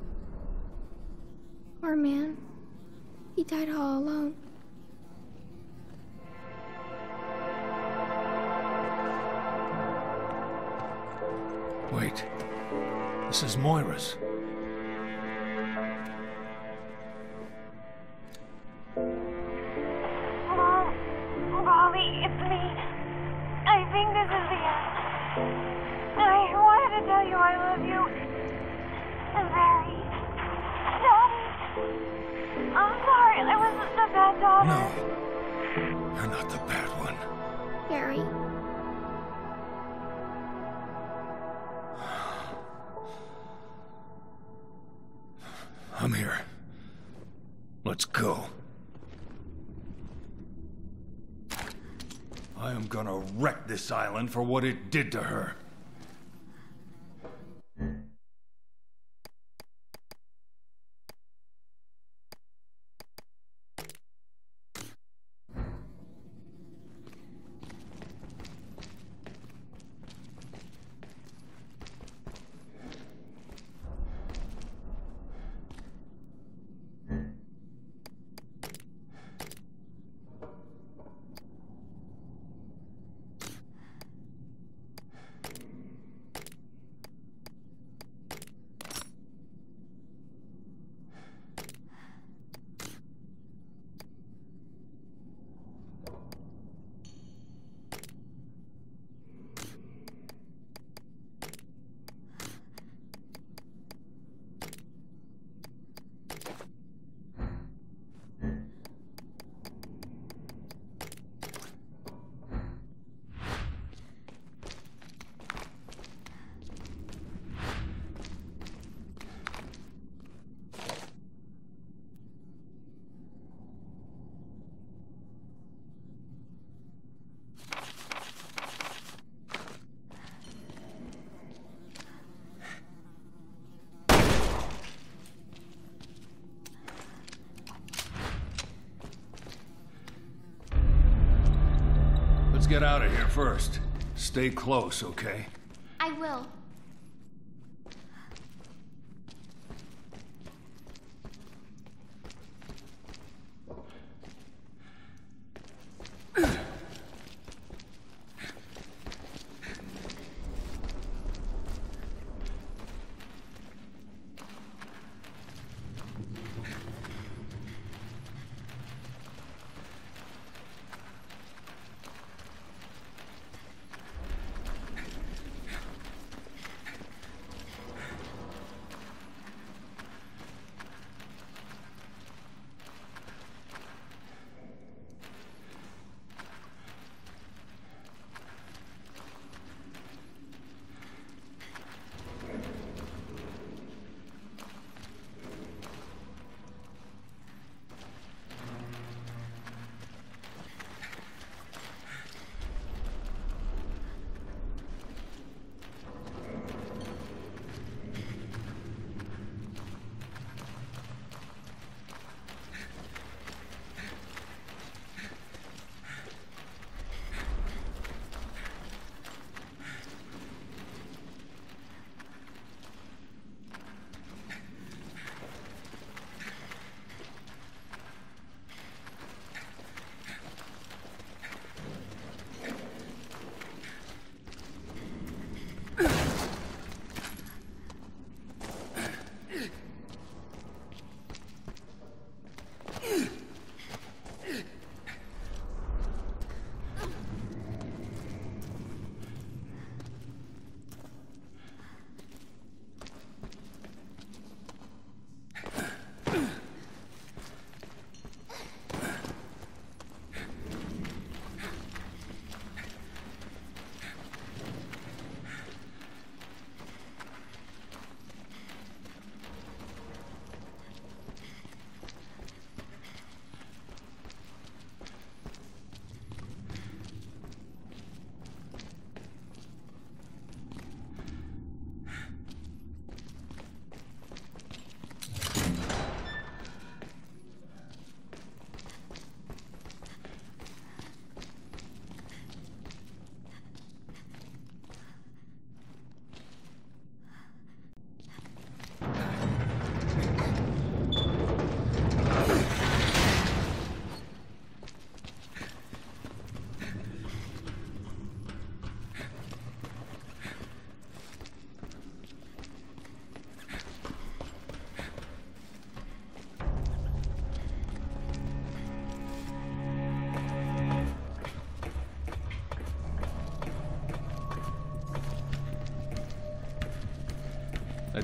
Poor man. He died all alone. Wait. This is Moira's. Mom, Molly, it's me. I think this is the end. I wanted to tell you I love you. Very. Daddy. I'm sorry, I was the bad daughter. No. You're not the bad one. Barry. I'm here. Let's go. I am gonna wreck this island for what it did to her. Let's get out of here first. Stay close, okay? I will.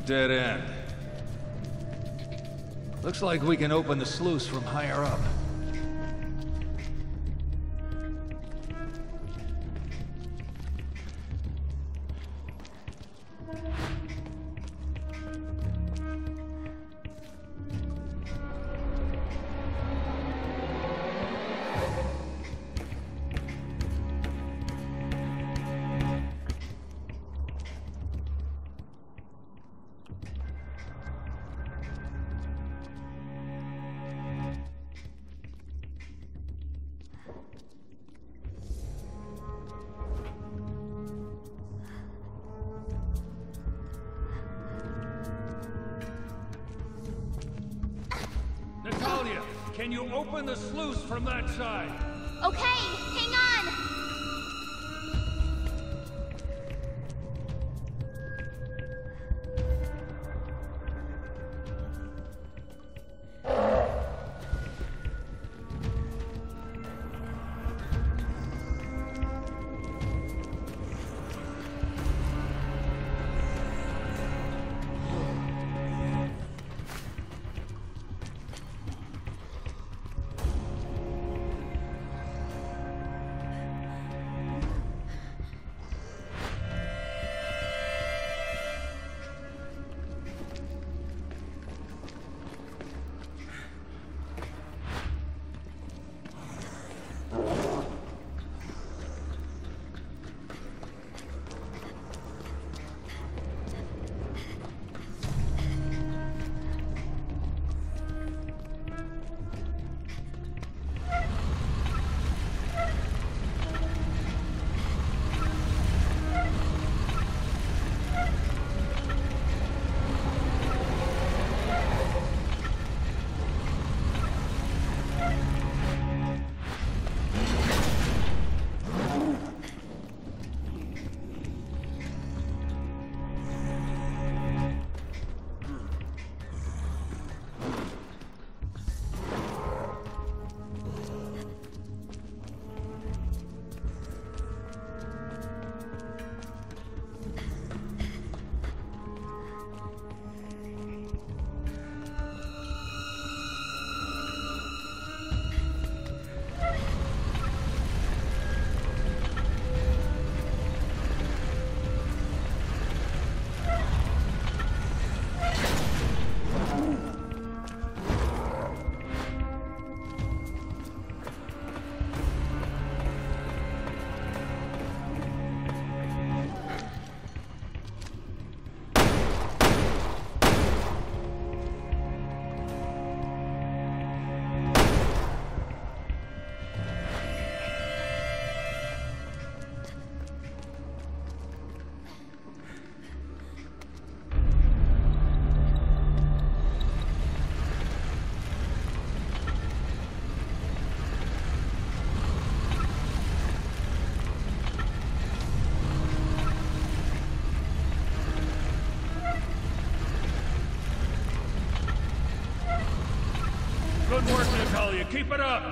Dead end. Looks like we can open the sluice from higher up. Natalia, can you open the sluice from that side? Okay, hang on! Good work, Natalia. Keep it up!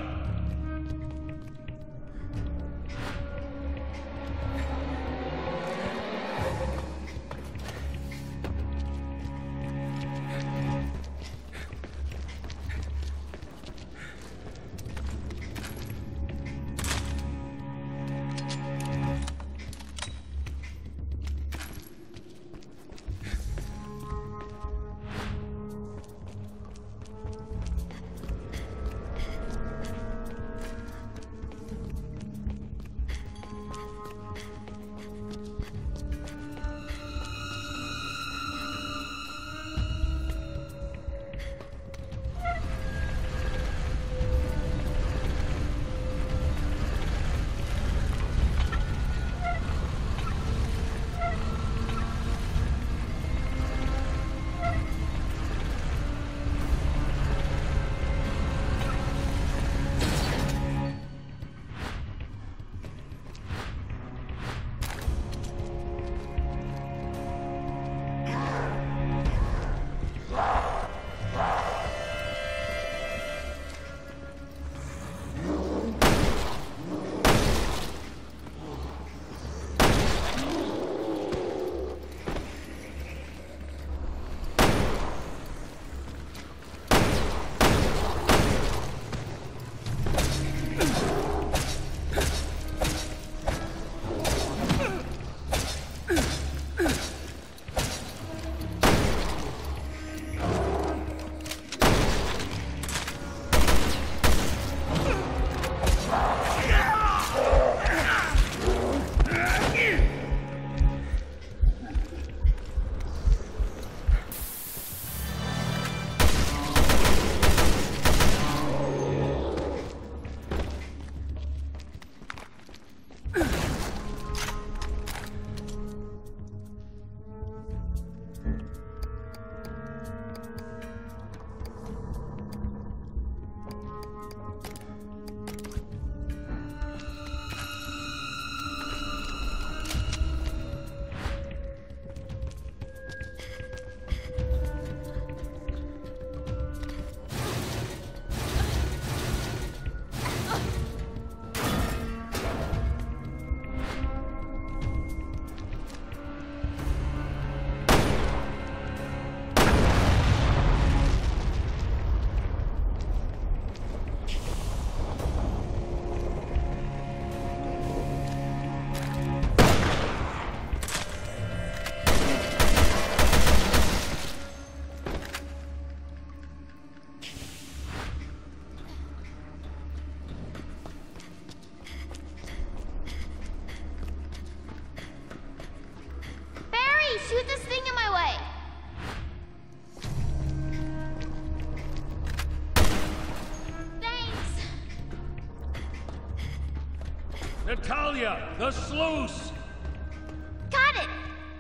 Natalia, the sluice! Got it!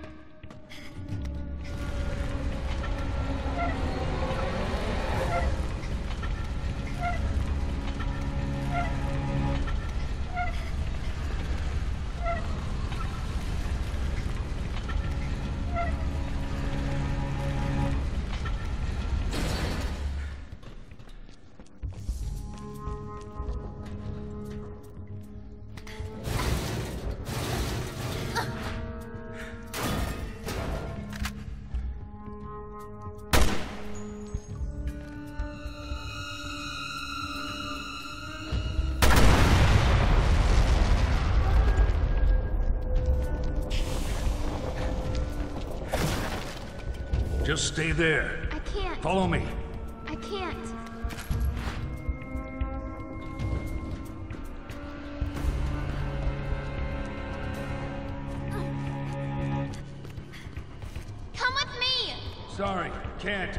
Just stay there. I can't. Follow me. I can't. Come with me! Sorry, can't.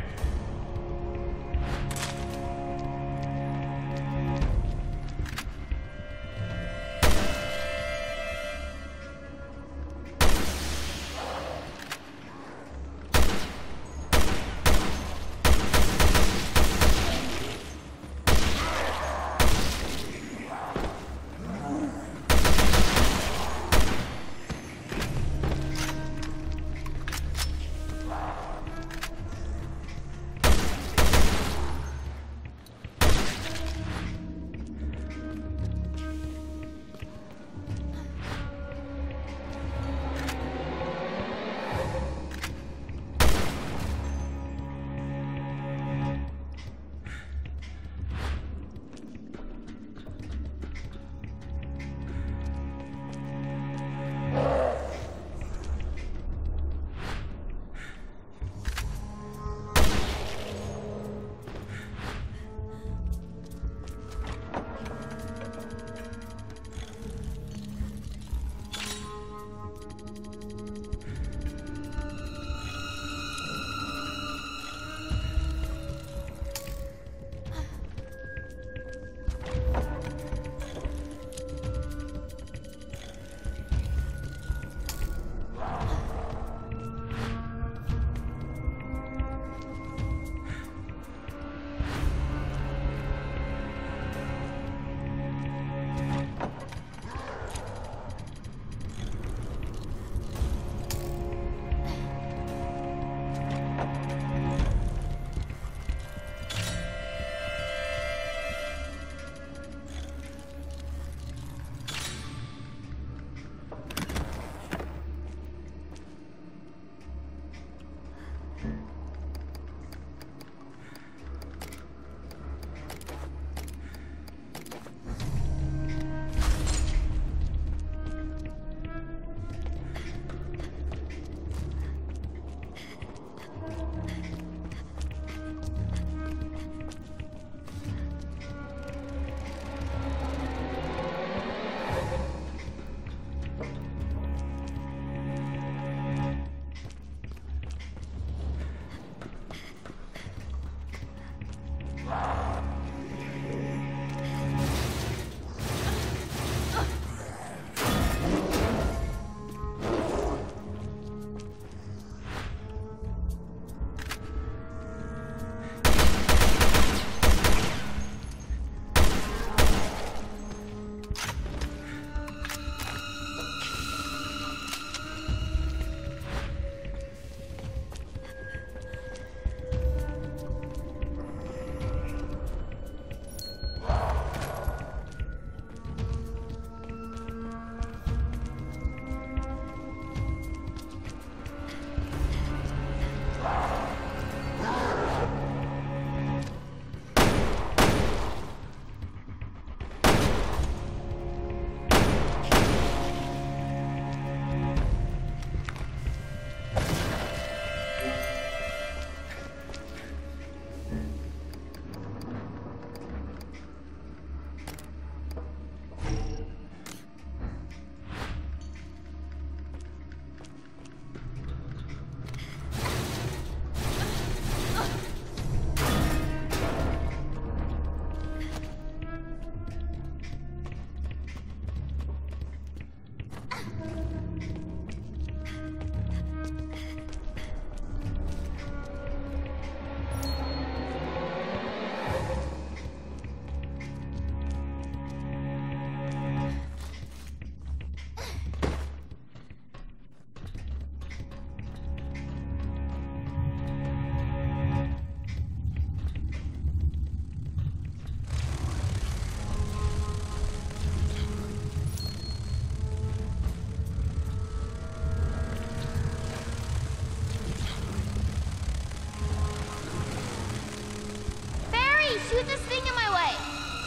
shoot this thing in my way!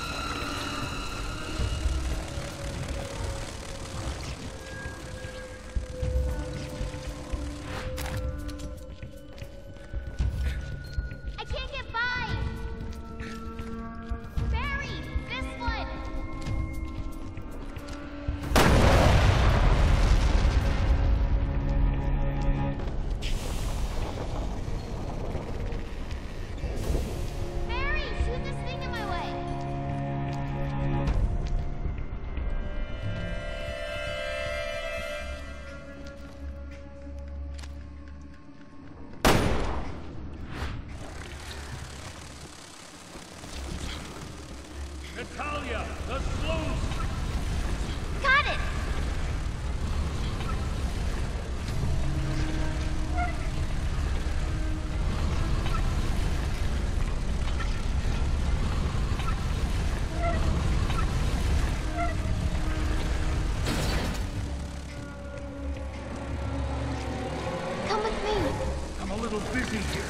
I can't get by! Barry, this one! Barry, shoot this thing in my way! Natalia, the sluice! Got it! Come with me. I'm a little busy here.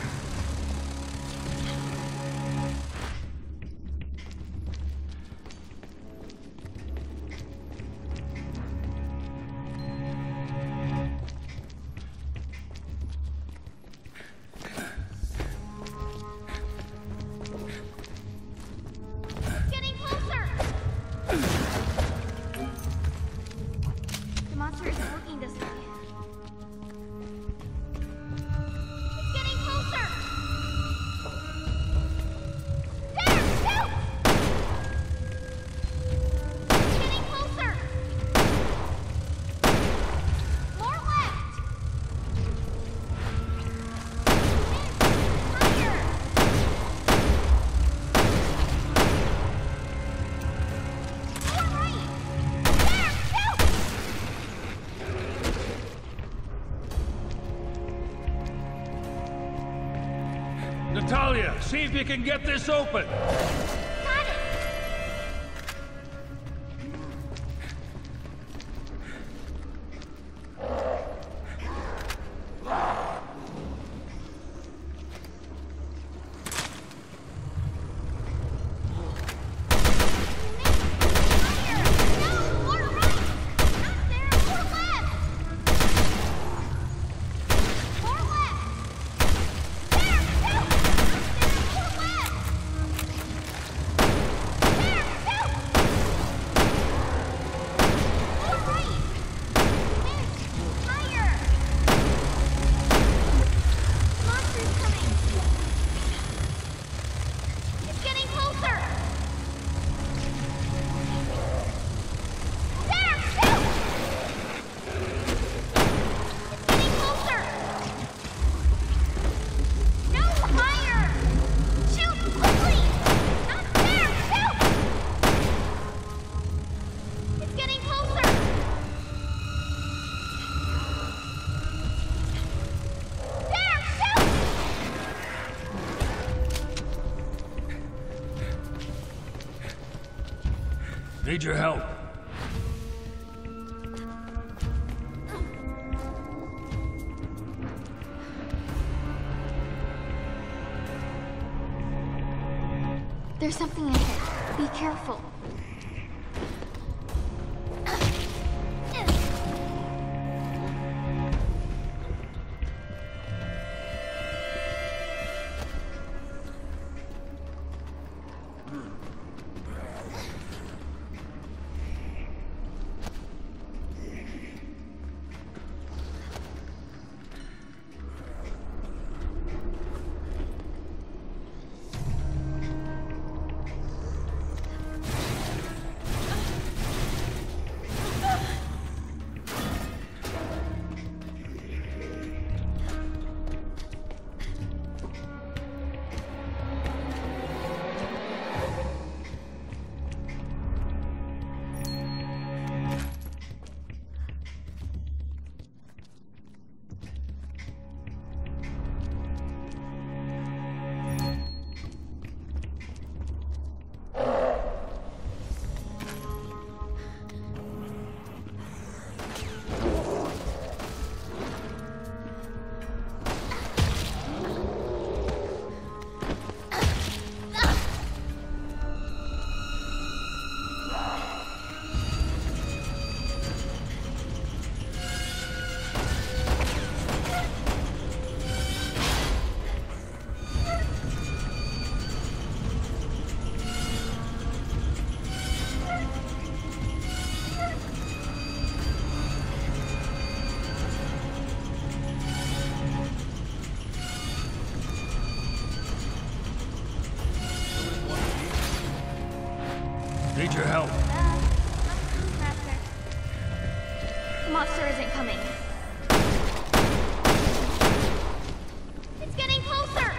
It's getting closer! The monster isn't looking this way. It's getting closer! There! Help! It's getting closer! More left! Higher! More right! There! Help! Natalia, see if you can get this open. Got it! Higher! No! More right! Not there! More left! More left! There! Help! Not there! More left! There! Help! More right! Missed! Higher! Monster's coming! It's getting closer! There! Help! It's getting closer! No! Higher! Shoot! Quickly! Not there! Help! It's getting closer! There! Help! Need your help. There's something ahead. Be careful. need your help. Master. The monster isn't coming. It's getting closer!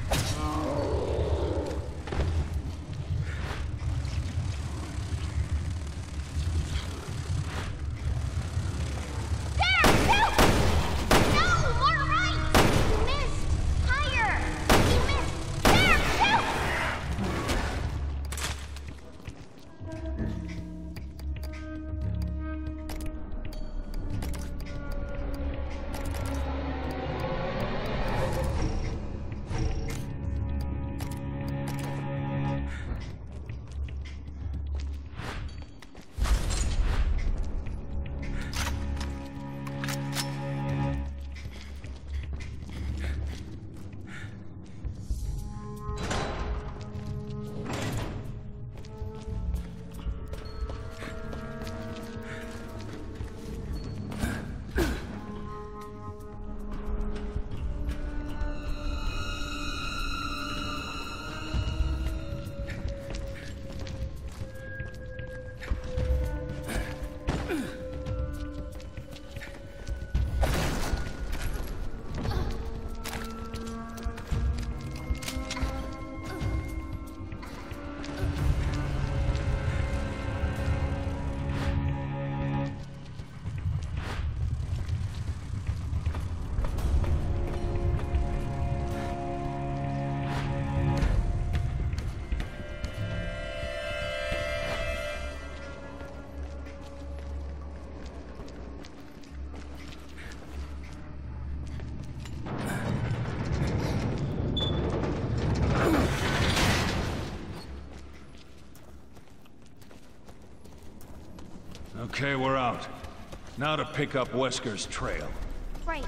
Okay, we're out. Now to pick up Wesker's trail. Right.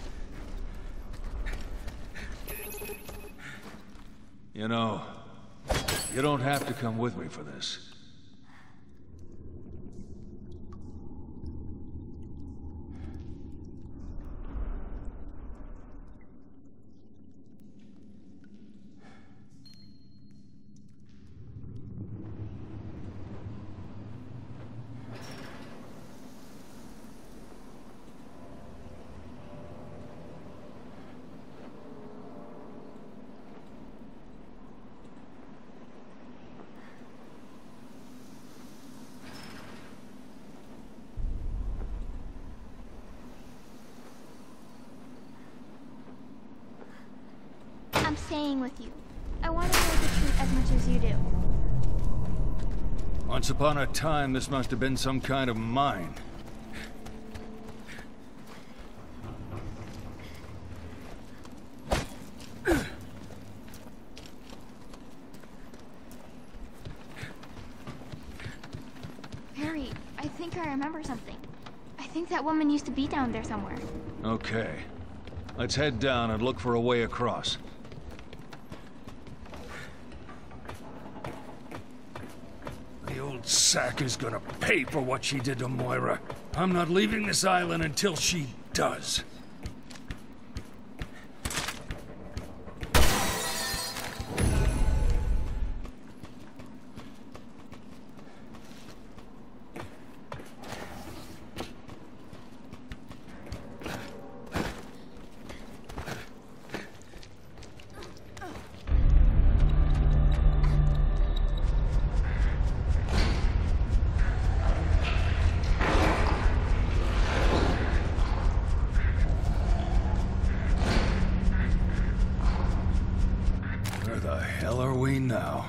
You know, you don't have to come with me for this. I'm staying with you. I want to know the truth as much as you do. Once upon a time, this must have been some kind of mine. Harry, I think I remember something. I think that woman used to be down there somewhere. Okay. Let's head down and look for a way across. The old sack is gonna pay for what she did to Moira. I'm not leaving this island until she does. Now.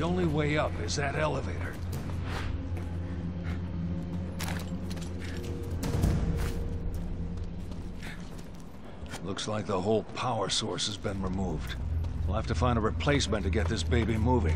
only way up is that elevator. Looks like the whole power source has been removed. We'll have to find a replacement to get this baby moving.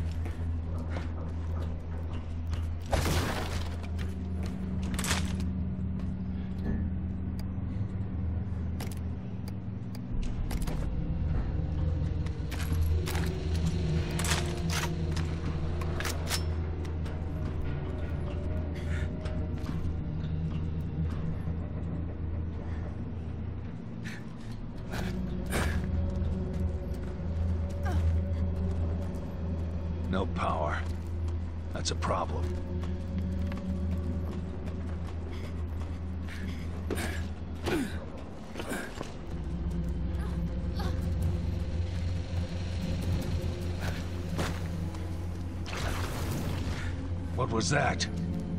No power. That's a problem. What was that?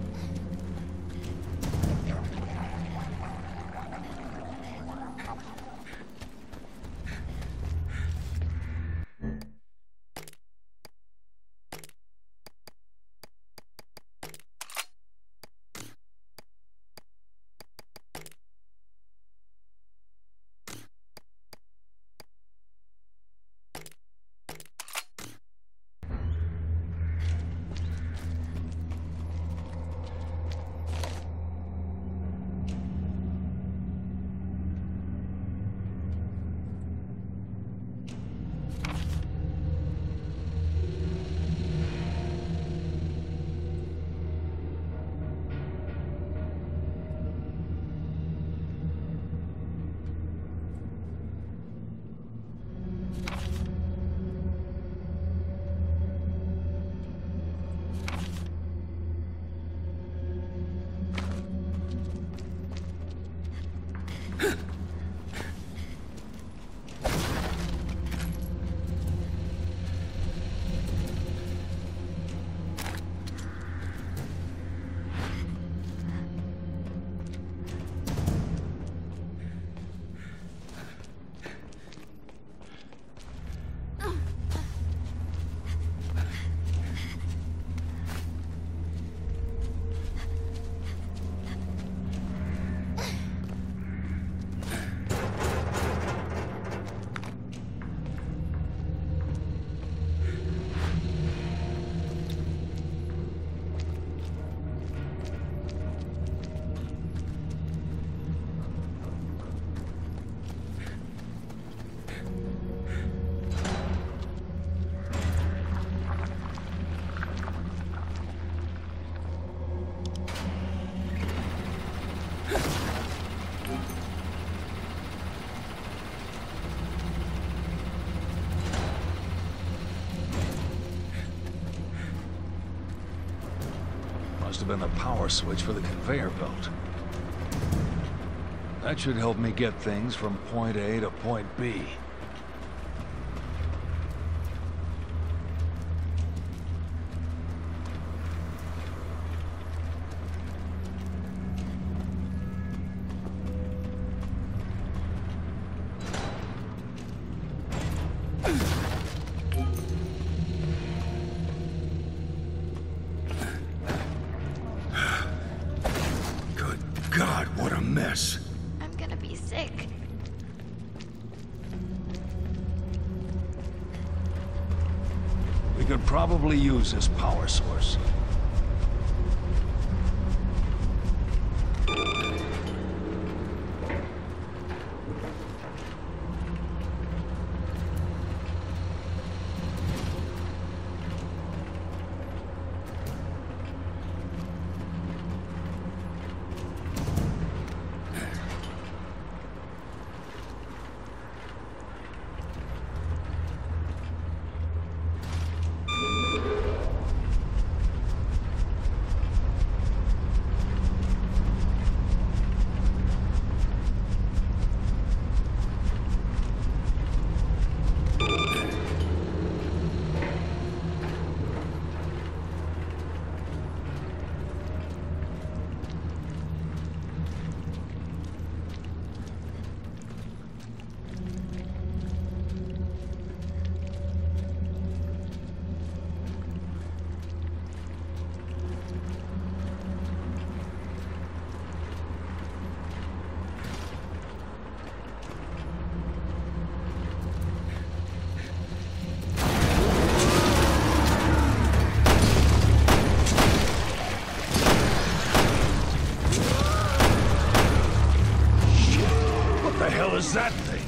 Must have been the power switch for the conveyor belt. That should help me get things from point A to point B. God, what a mess. I'm gonna be sick. We could probably use this power source. the hell is that thing?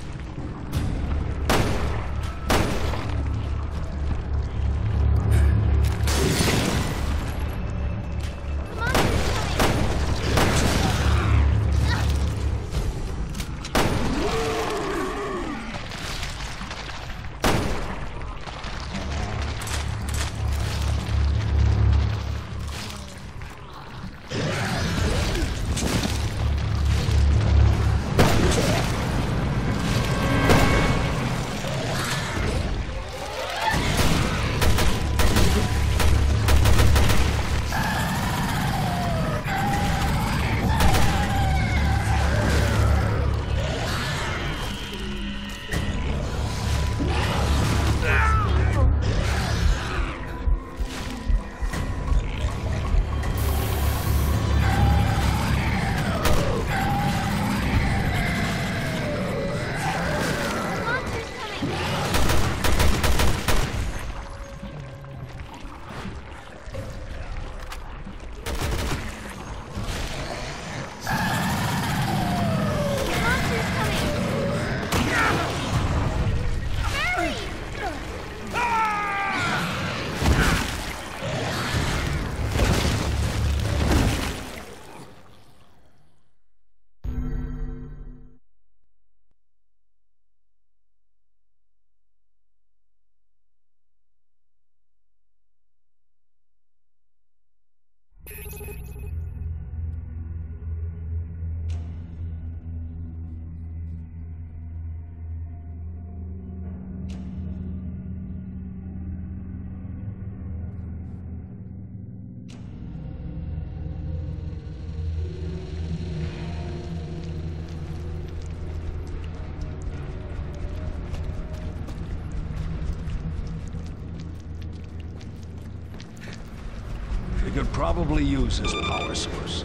We could probably use his power source.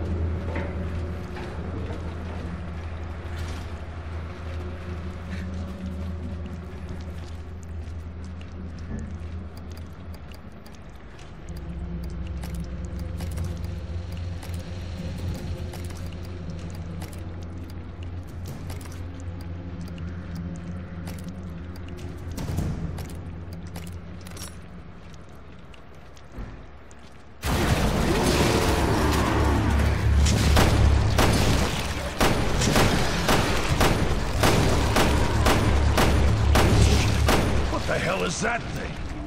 What the hell is that thing?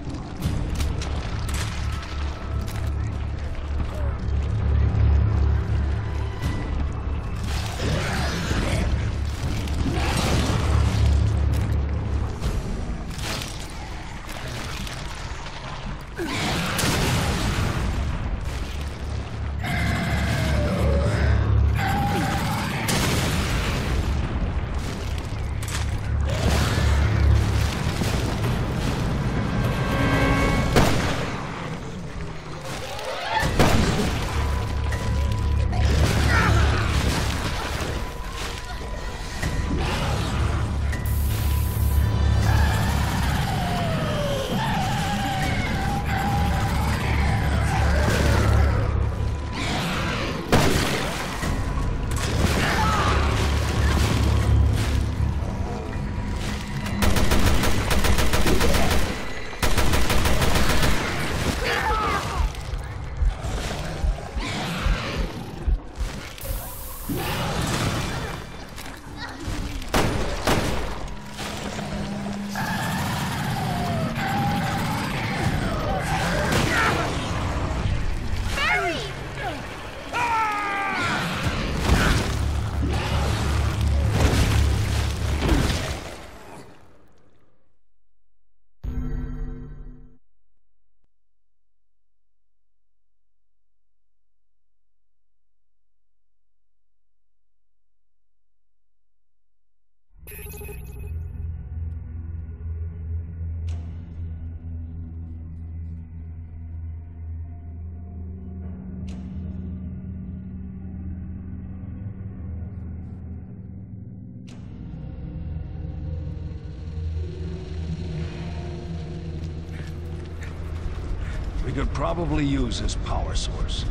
We could probably use his power source.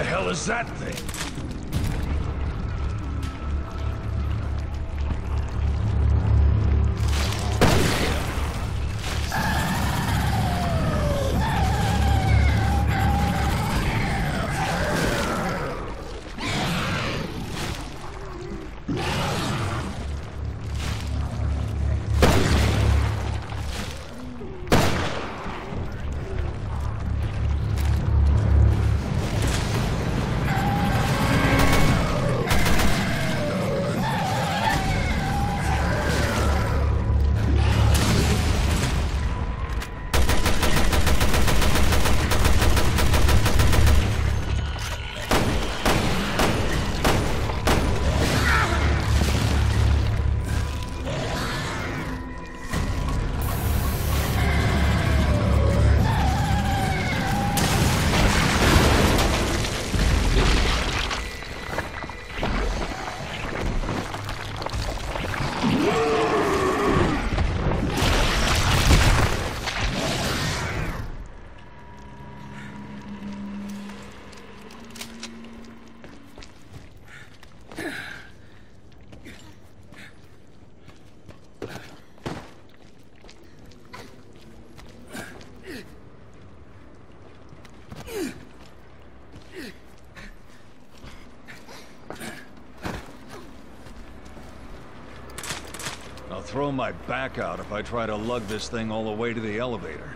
hell is that thing? I'll throw my back out if I try to lug this thing all the way to the elevator.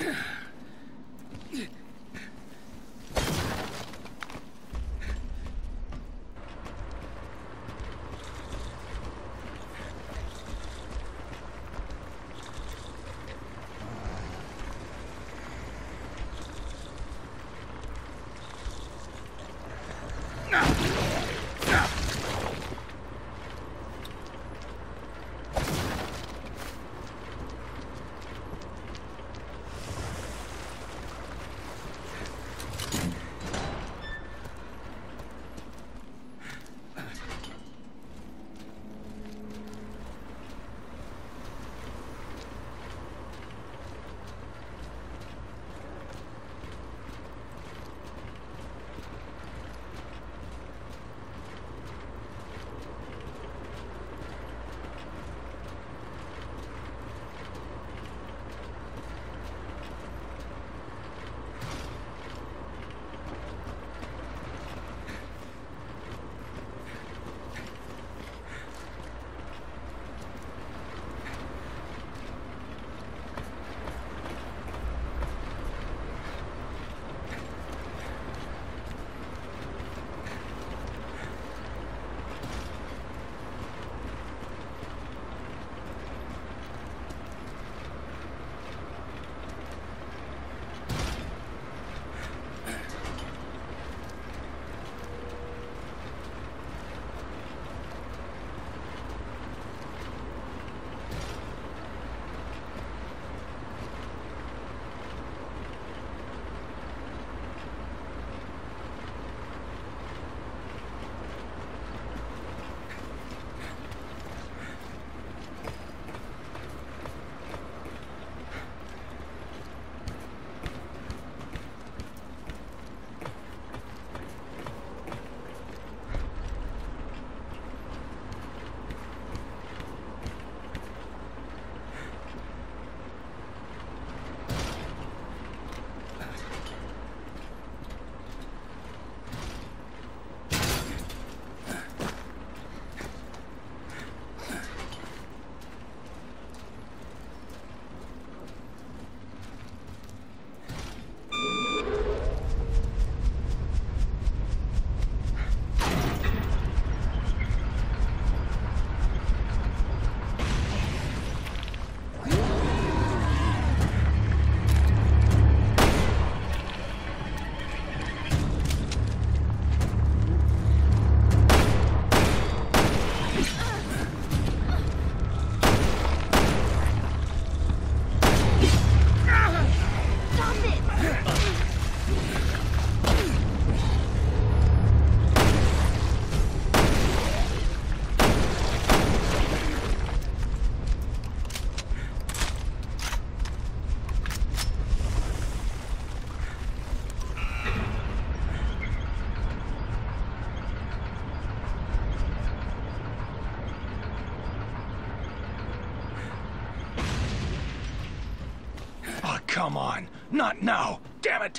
Come on, not now, damn it!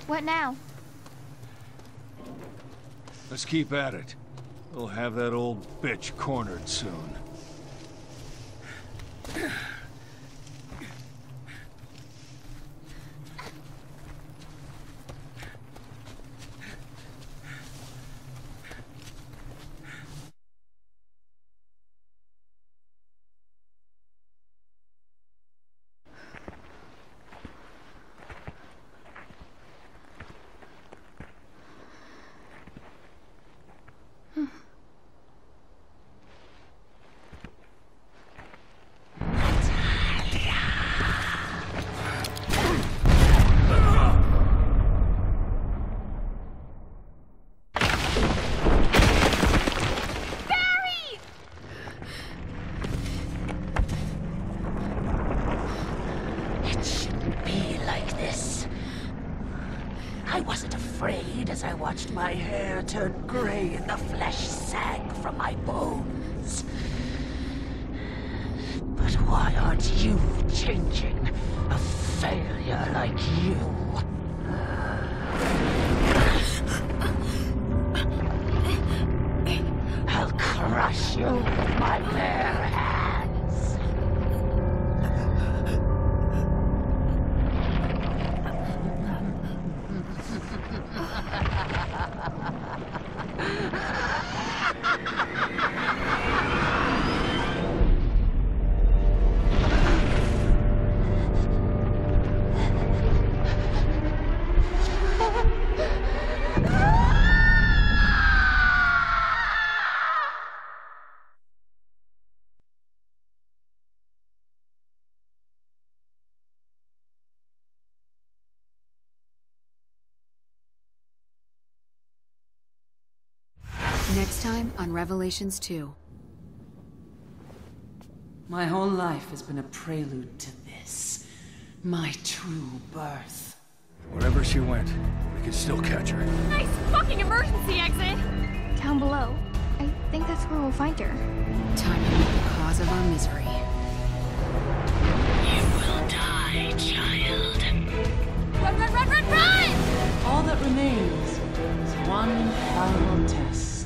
What now? Let's keep at it. We'll have that old bitch cornered soon. I watched my hair turn gray and the flesh sag from my bones. But why aren't you changing? A failure like you. I'll crush you with my bare hands. Next time on Revelations 2. My whole life has been a prelude to this. My true birth. Wherever she went, we can still catch her. Nice fucking emergency exit! Down below. I think that's where we'll find her. Time to meet the cause of our misery. You will die, child. Run, run, run, run, run! All that remains is one final test.